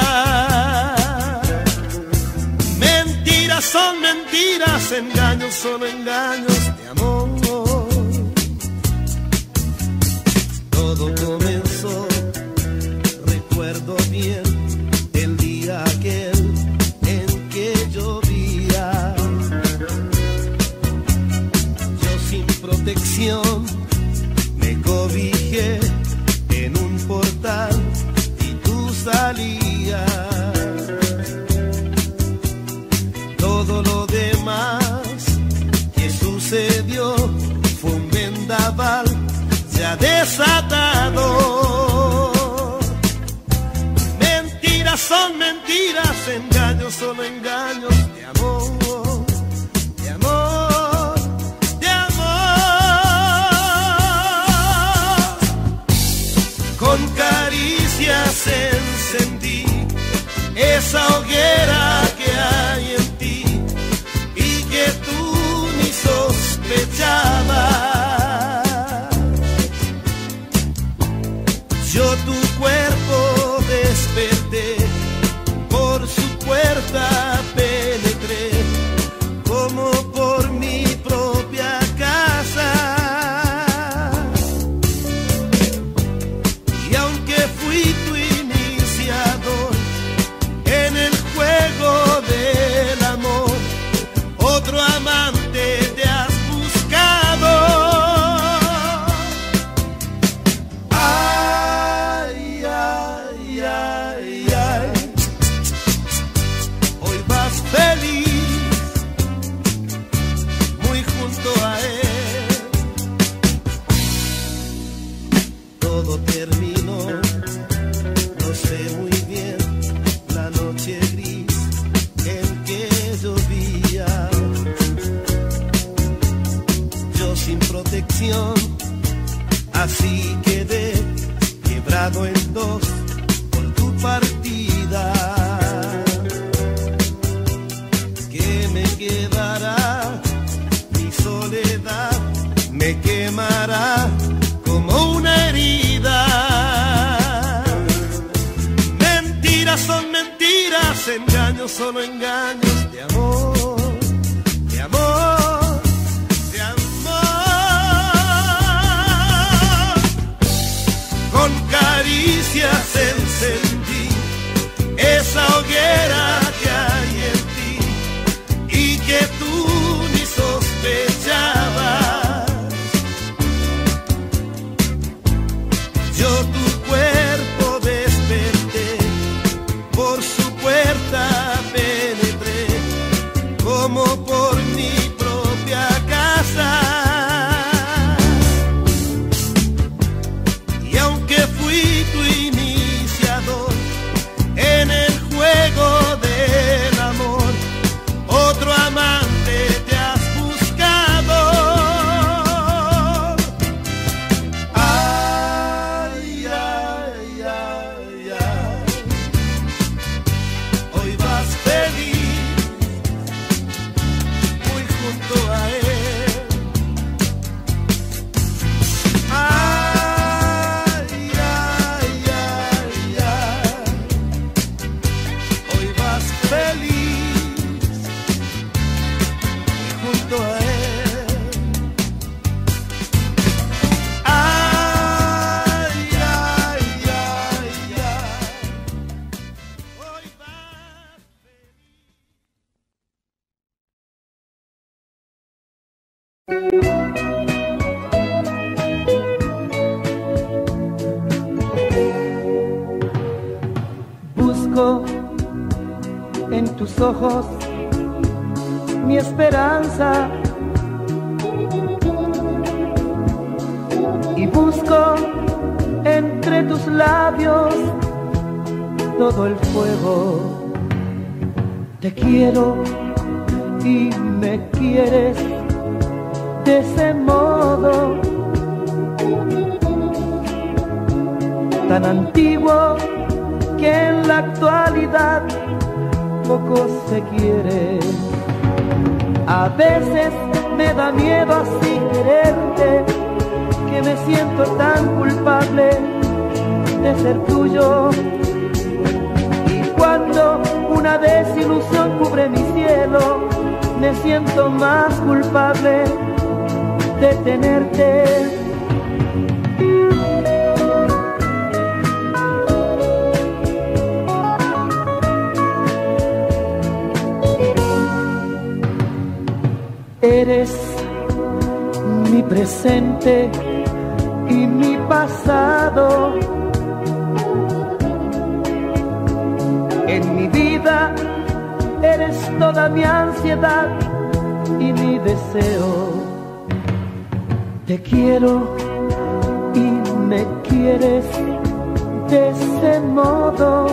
Mentiras son mentiras, engaños son engaños de amor. Todo comenzó, recuerdo bien, el día aquel en que llovía. Yo sin protección me cobijé en un portal y tú salías. Todo lo demás que sucedió fue un vendaval ya desatado. Mentiras son mentiras, engaños son engaños de amor, de amor. lección. Así quedé quebrado en dos por tu partida. ¿Qué me quedará? Mi soledad me quemará como una herida. Mentiras son mentiras, engaños solo engaños de amor, de amor, de amor. Con caricias encendí esa hoguera que hay en ti y que tú ni sospechabas. Yo tu cuerpo desperté, por su puerta penetré, como por mi propia casa. Y aunque fui tu iniciador en el juego del amor, otro amante te has buscado. Ay, ay, ay, ay. Hoy vas feliz, muy junto a él. Ay, ay, ay, ay. Hoy vas feliz, muy junto a él. Ay, ay, ay, ay. Hoy vas Busco en tus ojos mi esperanza y busco entre tus labios todo el fuego. Te quiero y me quieres de ese modo tan antiguo que en la actualidad poco se quiere. A veces me da miedo así quererte, que me siento tan culpable de ser tuyo. Y cuando una desilusión cubre mi cielo, me siento más culpable de tenerte. Eres mi presente y mi pasado. En mi vida eres toda mi ansiedad y mi deseo. Te quiero y me quieres de ese modo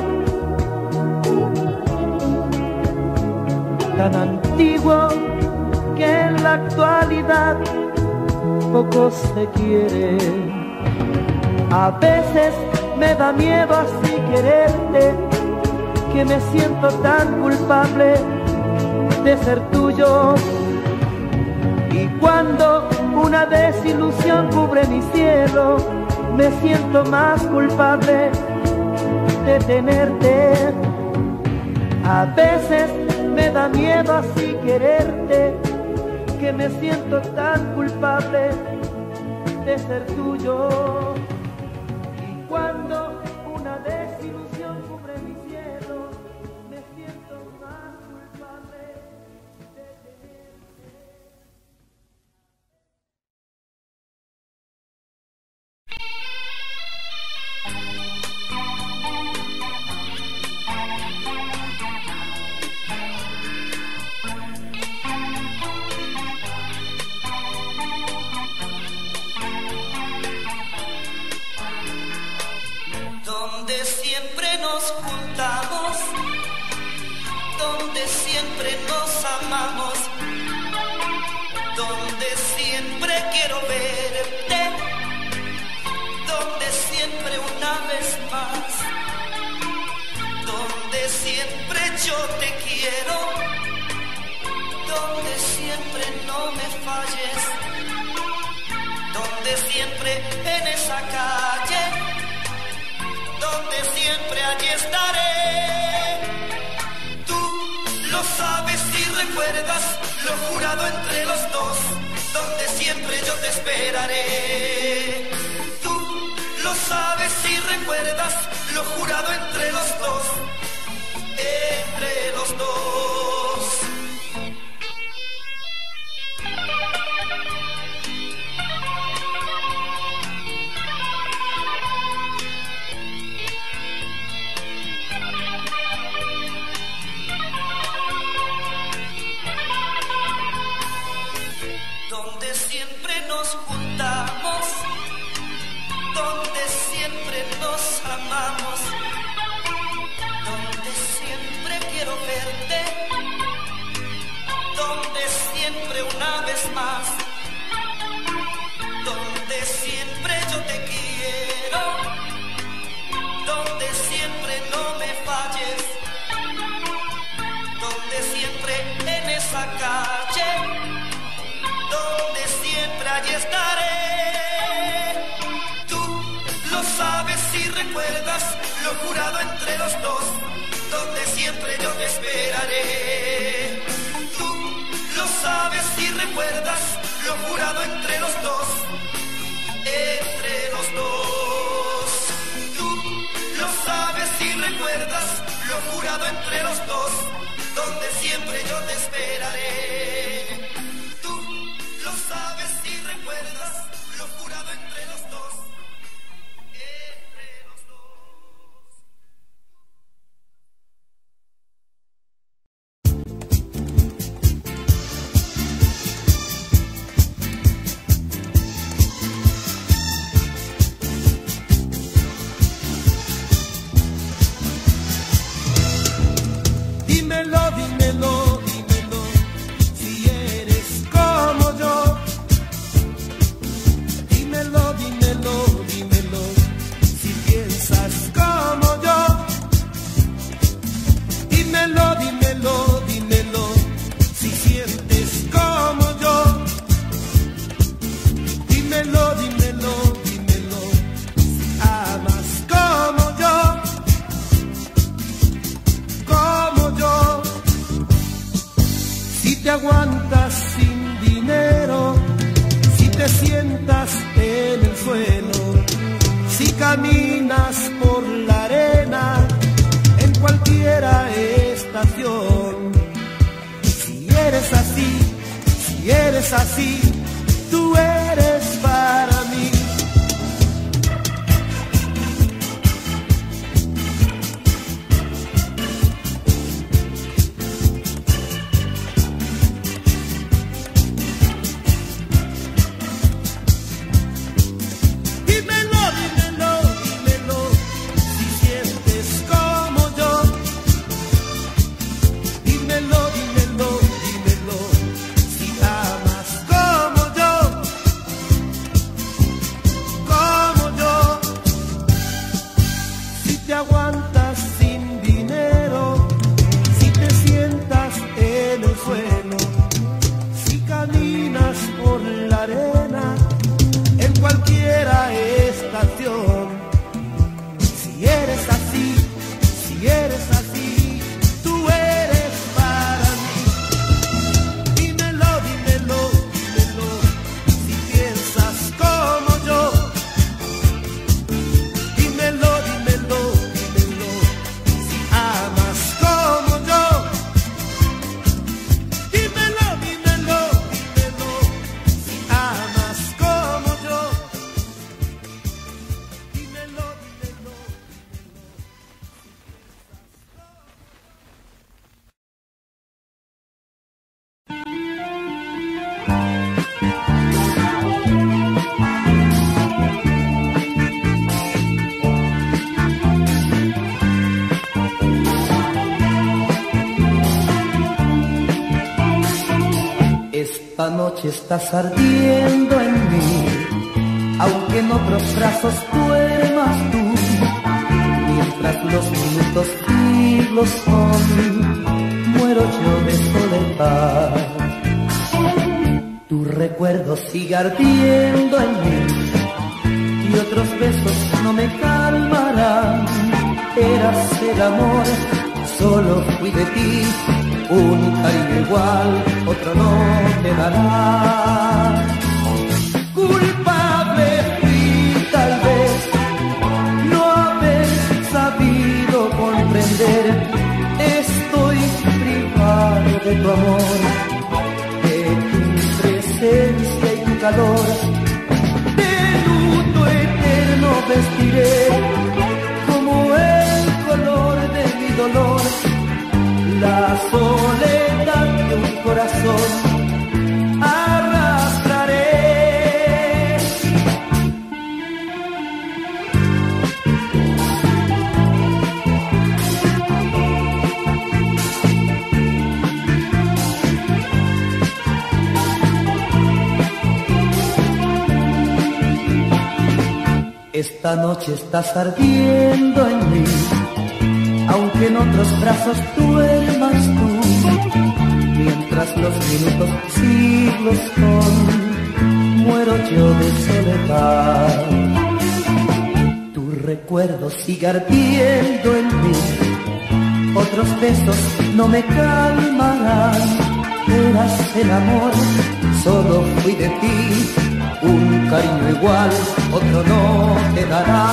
tan antiguo que en la actualidad poco se quiere. A veces me da miedo así quererte, que me siento tan culpable de ser tuyo. Y cuando una desilusión cubre mi cielo, me siento más culpable de tenerte. A veces me da miedo así quererte, que me siento tan culpable de ser tuyo. Y cuando una desilusión cubre mi cielo, me siento más culpable de tenerte. donde siempre en esa calle, donde siempre allí estaré. Tú lo sabes y recuerdas lo jurado entre los dos, donde siempre yo te esperaré. Tú lo sabes y recuerdas lo jurado entre los dos, entre los dos. Donde siempre nos juntamos, donde siempre nos amamos, donde siempre quiero verte, donde siempre una vez más, donde siempre yo te quiero, donde siempre no me falles, donde siempre en esa calle, donde siempre allí estaré. Tú lo sabes y recuerdas lo jurado entre los dos, donde siempre yo te esperaré. Tú lo sabes y recuerdas lo jurado entre los dos, entre los dos. Tú lo sabes y recuerdas lo jurado entre los dos, donde siempre yo te esperaré. Sabes y recuerdas lo jurado entre los dos, entre los Dímelo, dímelo, dímelo, si eres como yo. Dímelo, dímelo, dímelo, si piensas como yo. Dímelo, dímelo, dímelo, si sientes como yo. Dímelo, dímelo, dímelo, si amas como yo. Como yo. Si te aguantas sin dinero, si te sientas en el suelo, si caminas por la arena, en cualquiera estación. Si eres así, tú eres para mí. Esta noche estás ardiendo en mí, aunque en otros brazos duermas tú, mientras los minutos siglos son, muero yo de soledad. Tú Tu recuerdo sigue ardiendo en mí y otros besos no me calmarán. Eras el amor, solo fui de ti, un cariño igual, otro no te dará. Culpable fui tal vez, no haber sabido comprender. Estoy privado de tu amor, de tu presencia y tu calor. De luto eterno vestiré como el color de mi dolor, la soledad de un corazón arrastraré. Esta noche estás ardiendo en mí, aunque en otros brazos duermas tú, mientras los minutos siglos son, muero yo de soledad. Tu recuerdo sigue ardiendo en mí, otros besos no me calmarán. Eras el amor, solo fui de ti, un cariño igual, otro no te dará.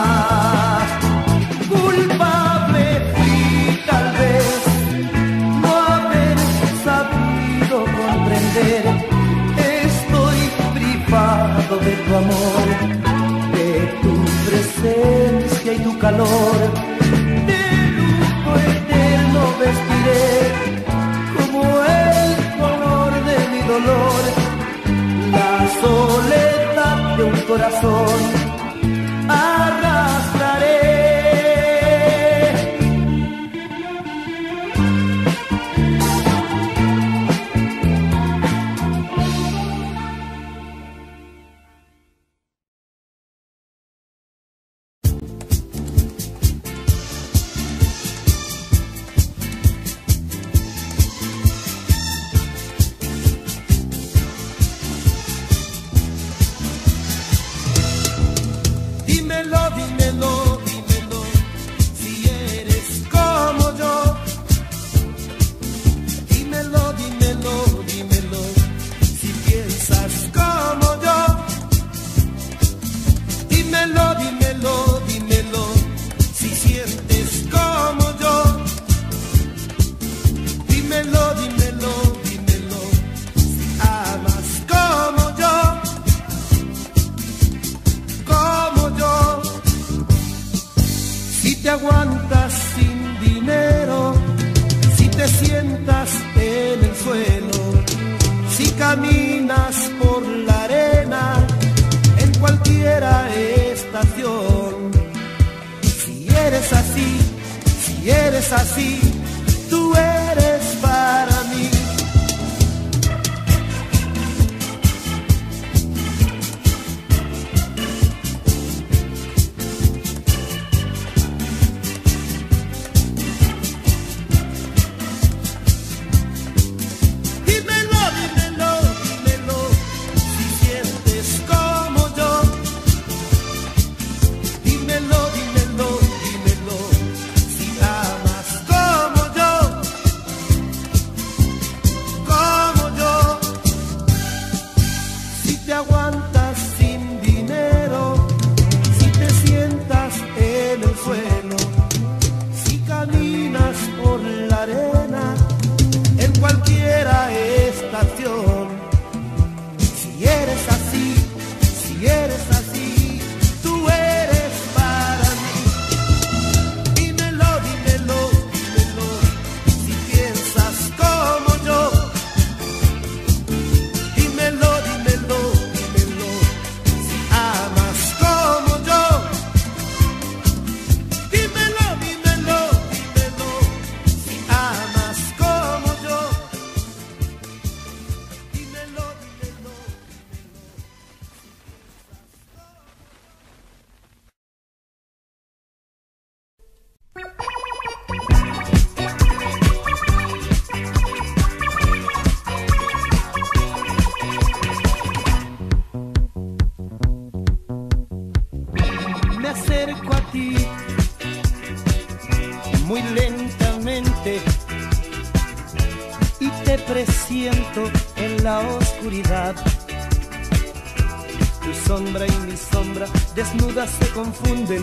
Culpable fui tal vez, no haber sabido comprender. Estoy privado de tu amor, de tu presencia y tu calor. De luto eterno vestiré como el color de mi dolor, la soledad de un corazón arrastraré. Dímelo, dímelo, dímelo, si eres como yo. Dímelo, dímelo, dímelo, si piensas como yo. Dímelo, dímelo, dímelo, si sientes como yo. Dímelo, dímelo, dímelo, si amas como yo. Si te aguantas sin dinero, si te sientas en el suelo, si caminas por la arena en cualquiera estación. Si eres así, tú eres para mí. Dímelo, dímelo, dímelo, si amas como ti muy lentamente y te presiento en la oscuridad. Tu sombra y mi sombra desnudas se confunden,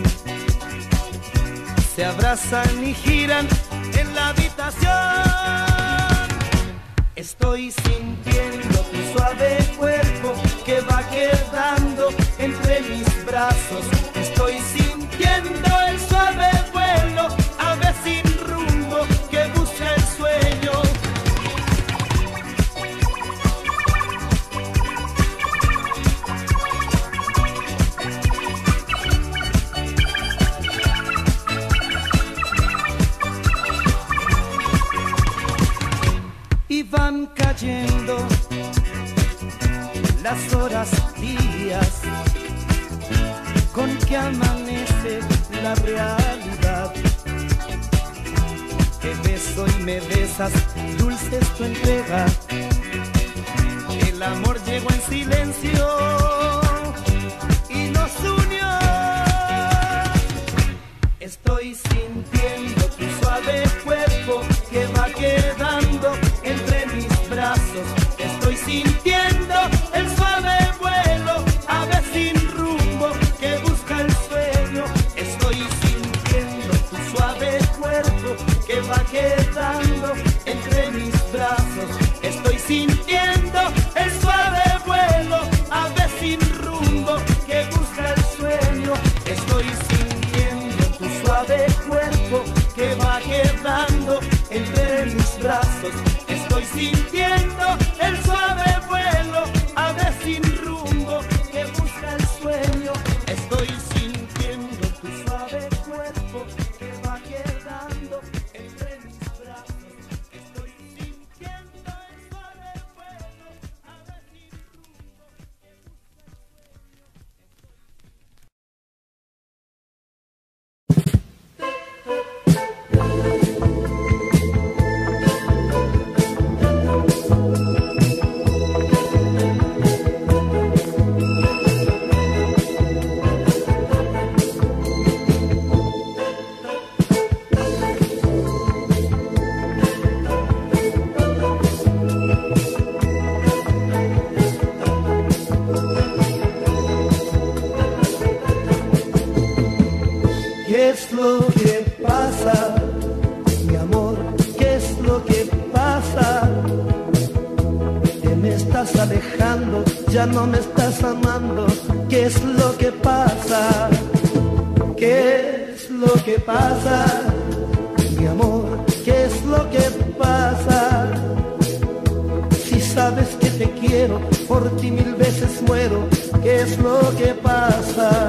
se abrazan y giran en la habitación. Estoy sintiendo tu suave cuerpo que va quedando entre mis brazos. Estoy sintiendo el suave vuelo, ave sin rumbo que busca el sueño. Y van cayendo las horas, días, con que amanece la realidad. Te beso y me besas, dulce es tu entrega. El amor llegó en silencio y nos unió. Estoy sintiendo tu suave cuerpo que va quedando entre mis brazos. Estoy sintiendo el suave vuelo, ave sin rumbo que busca el sueño. Estoy sintiendo tu suave cuerpo que va quedando entre mis brazos. Estoy sintiendo el suave vuelo, ave sin rumbo que busca el sueño. Estoy sintiendo tu suave cuerpo que va quedando entre mis brazos. Estoy sintiendo el suave vuelo, ave sin rumbo que busca el sueño. Estoy sintiendo tu suave cuerpo que va quedando entre mis brazos. Estoy sintiendo el suave vuelo, ave sin rumbo que ¿Qué es lo que pasa, mi amor? ¿Qué es lo que pasa? Que me estás alejando, ya no me estás amando. ¿Qué es lo que pasa? ¿Qué es lo que pasa, mi amor? ¿Qué es lo que pasa? Si sabes que te quiero, por ti 1000 veces muero. ¿Qué es lo que pasa?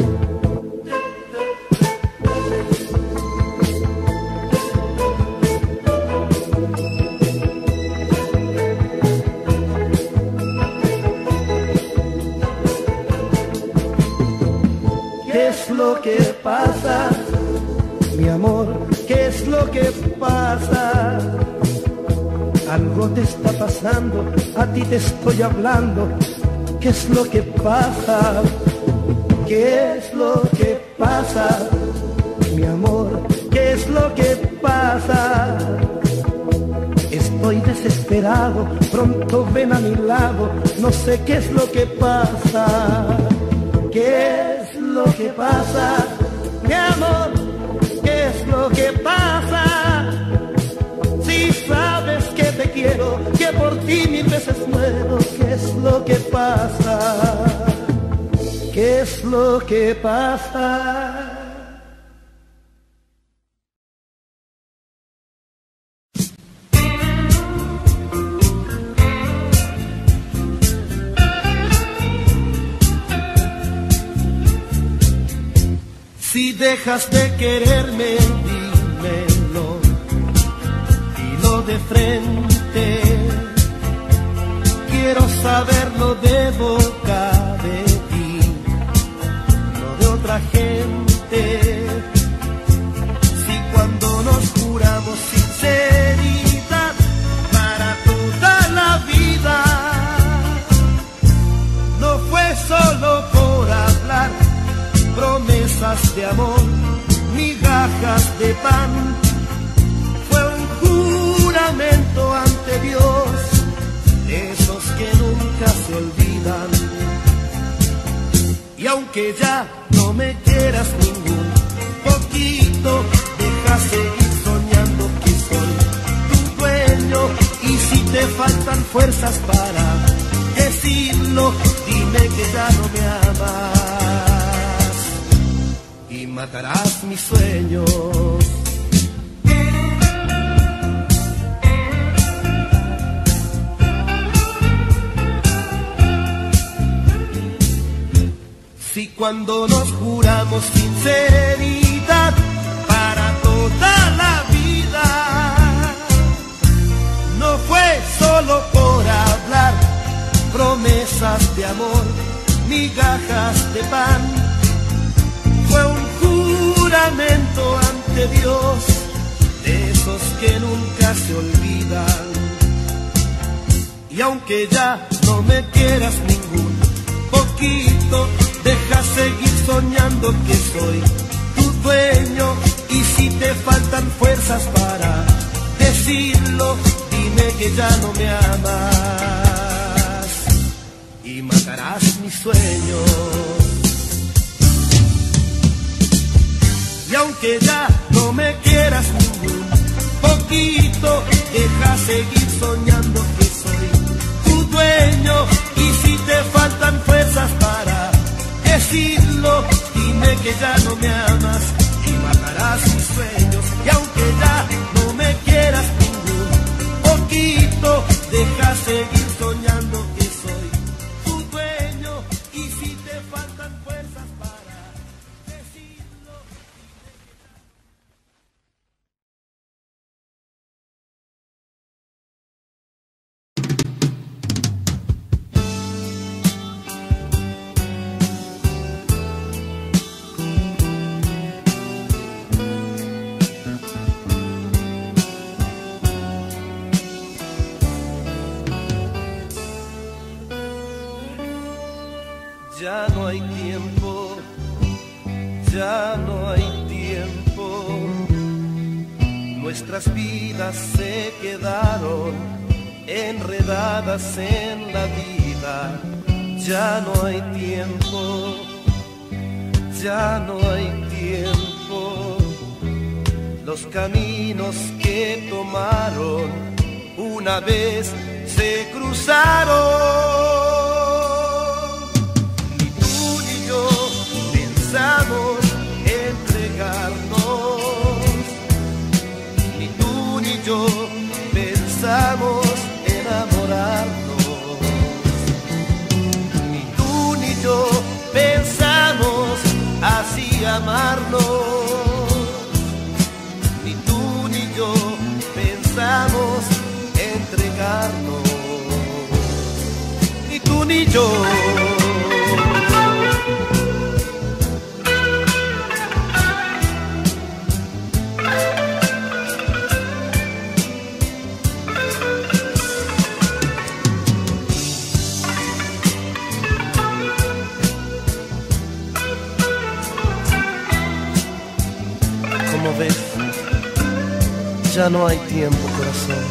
¿Qué es lo que pasa, mi amor? ¿Qué es lo que pasa? Algo te está pasando, a ti te estoy hablando. ¿Qué es lo que pasa? ¿Qué es lo que pasa, mi amor? ¿Qué es lo que pasa? Estoy desesperado, pronto ven a mi lado. No sé qué es lo que pasa. ¿Qué es lo que pasa, mi amor? ¿Qué es lo que pasa? Si sabes que te quiero, que por ti 1000 veces muero. ¿Qué es lo que pasa? ¿Qué es lo que pasa? Si dejas de quererme, dímelo, dilo de frente. Quiero saberlo de boca de ti, no de otra gente. Si cuando nos juramos sinceridad para toda la vida, no fue solo por hablar promesas de amor de pan. Fue un juramento ante Dios, esos que nunca se olvidan. Y aunque ya no me quieras ningún poquito, deja seguir soñando que soy tu dueño. Y si te faltan fuerzas para decirlo, dime que ya no me amas y matarás mis sueños. Si cuando nos juramos sinceridad para toda la vida, no fue solo por hablar promesas de amor, migajas de pan. Fue un juramento ante Dios, de esos que nunca se olvidan. Y aunque ya no me quieras ningún poquito, deja seguir soñando que soy tu dueño. Y si te faltan fuerzas para decirlo, dime que ya no me amas y matarás mis sueños. Y aunque ya no me quieras ningún poquito, deja seguir soñando que soy tu dueño. Y si te faltan fuerzas para decirlo, dime que ya no me amas y matarás mis sueños. Y aunque ya no me quieras ningún poquito, deja seguir soñando que soy tu dueño. Y si te faltan fuerzas para decirlo, ya no hay tiempo, ya no hay tiempo. Nuestras vidas se quedaron enredadas en la vida. Ya no hay tiempo, ya no hay tiempo. Los caminos que tomaron una vez se cruzaron. Pensamos entregarnos, ni tú ni yo pensamos enamorarnos, ni tú ni yo pensamos así amarnos, ni tú ni yo pensamos entregarnos, ni tú ni yo. Ya no hay tiempo, corazón.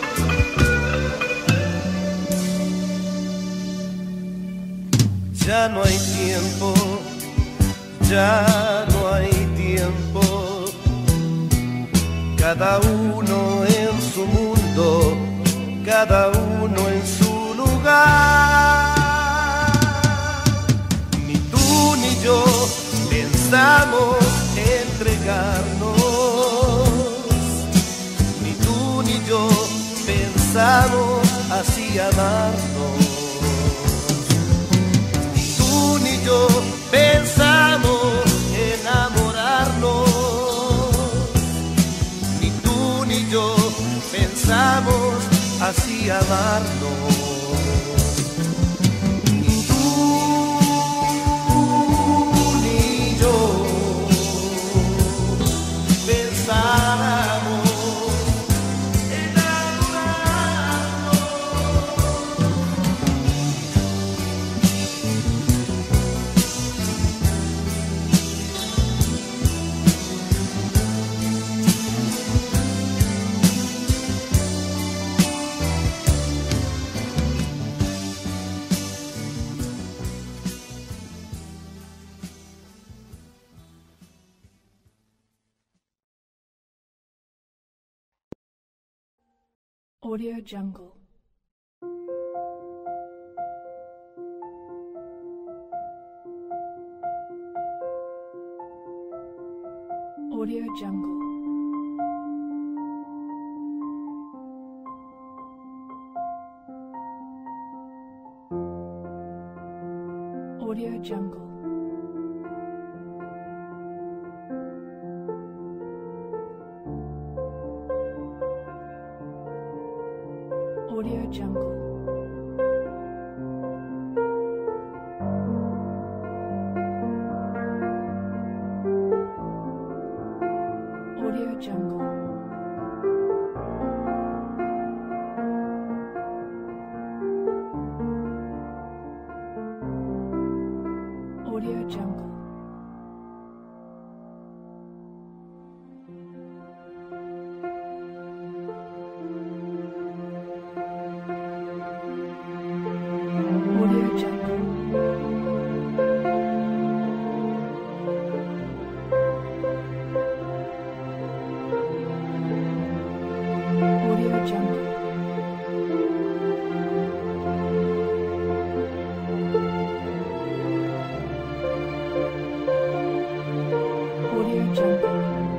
Ya no hay tiempo, ya no hay tiempo. Cada uno en su mundo, cada uno en su lugar. Ni tú ni yo pensamos entregarnos, yo pensamos así amarnos, ni tú ni yo pensamos enamorarnos, ni tú ni yo pensamos así amarnos, ni tú ni yo pensamos. Audio Jungle. Audio Jungle. Audio Jungle. Audio Jungle. Audio Jungle. Audio Jungle. Audio Jungle. Audio Jungle. Audio Jungle.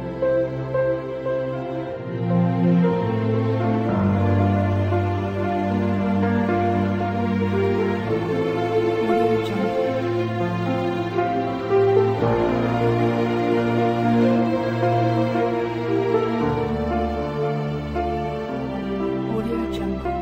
Audio Jungle. Audio Jungle.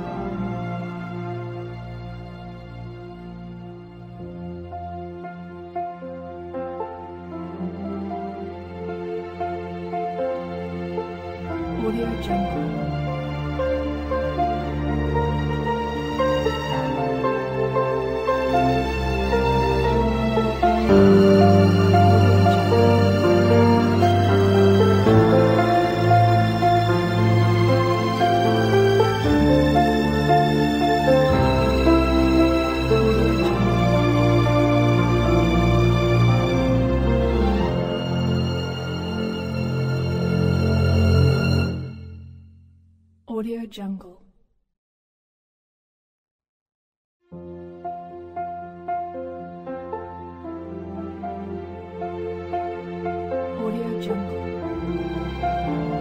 Audio Jungle. Audio Jungle. Audio Jungle.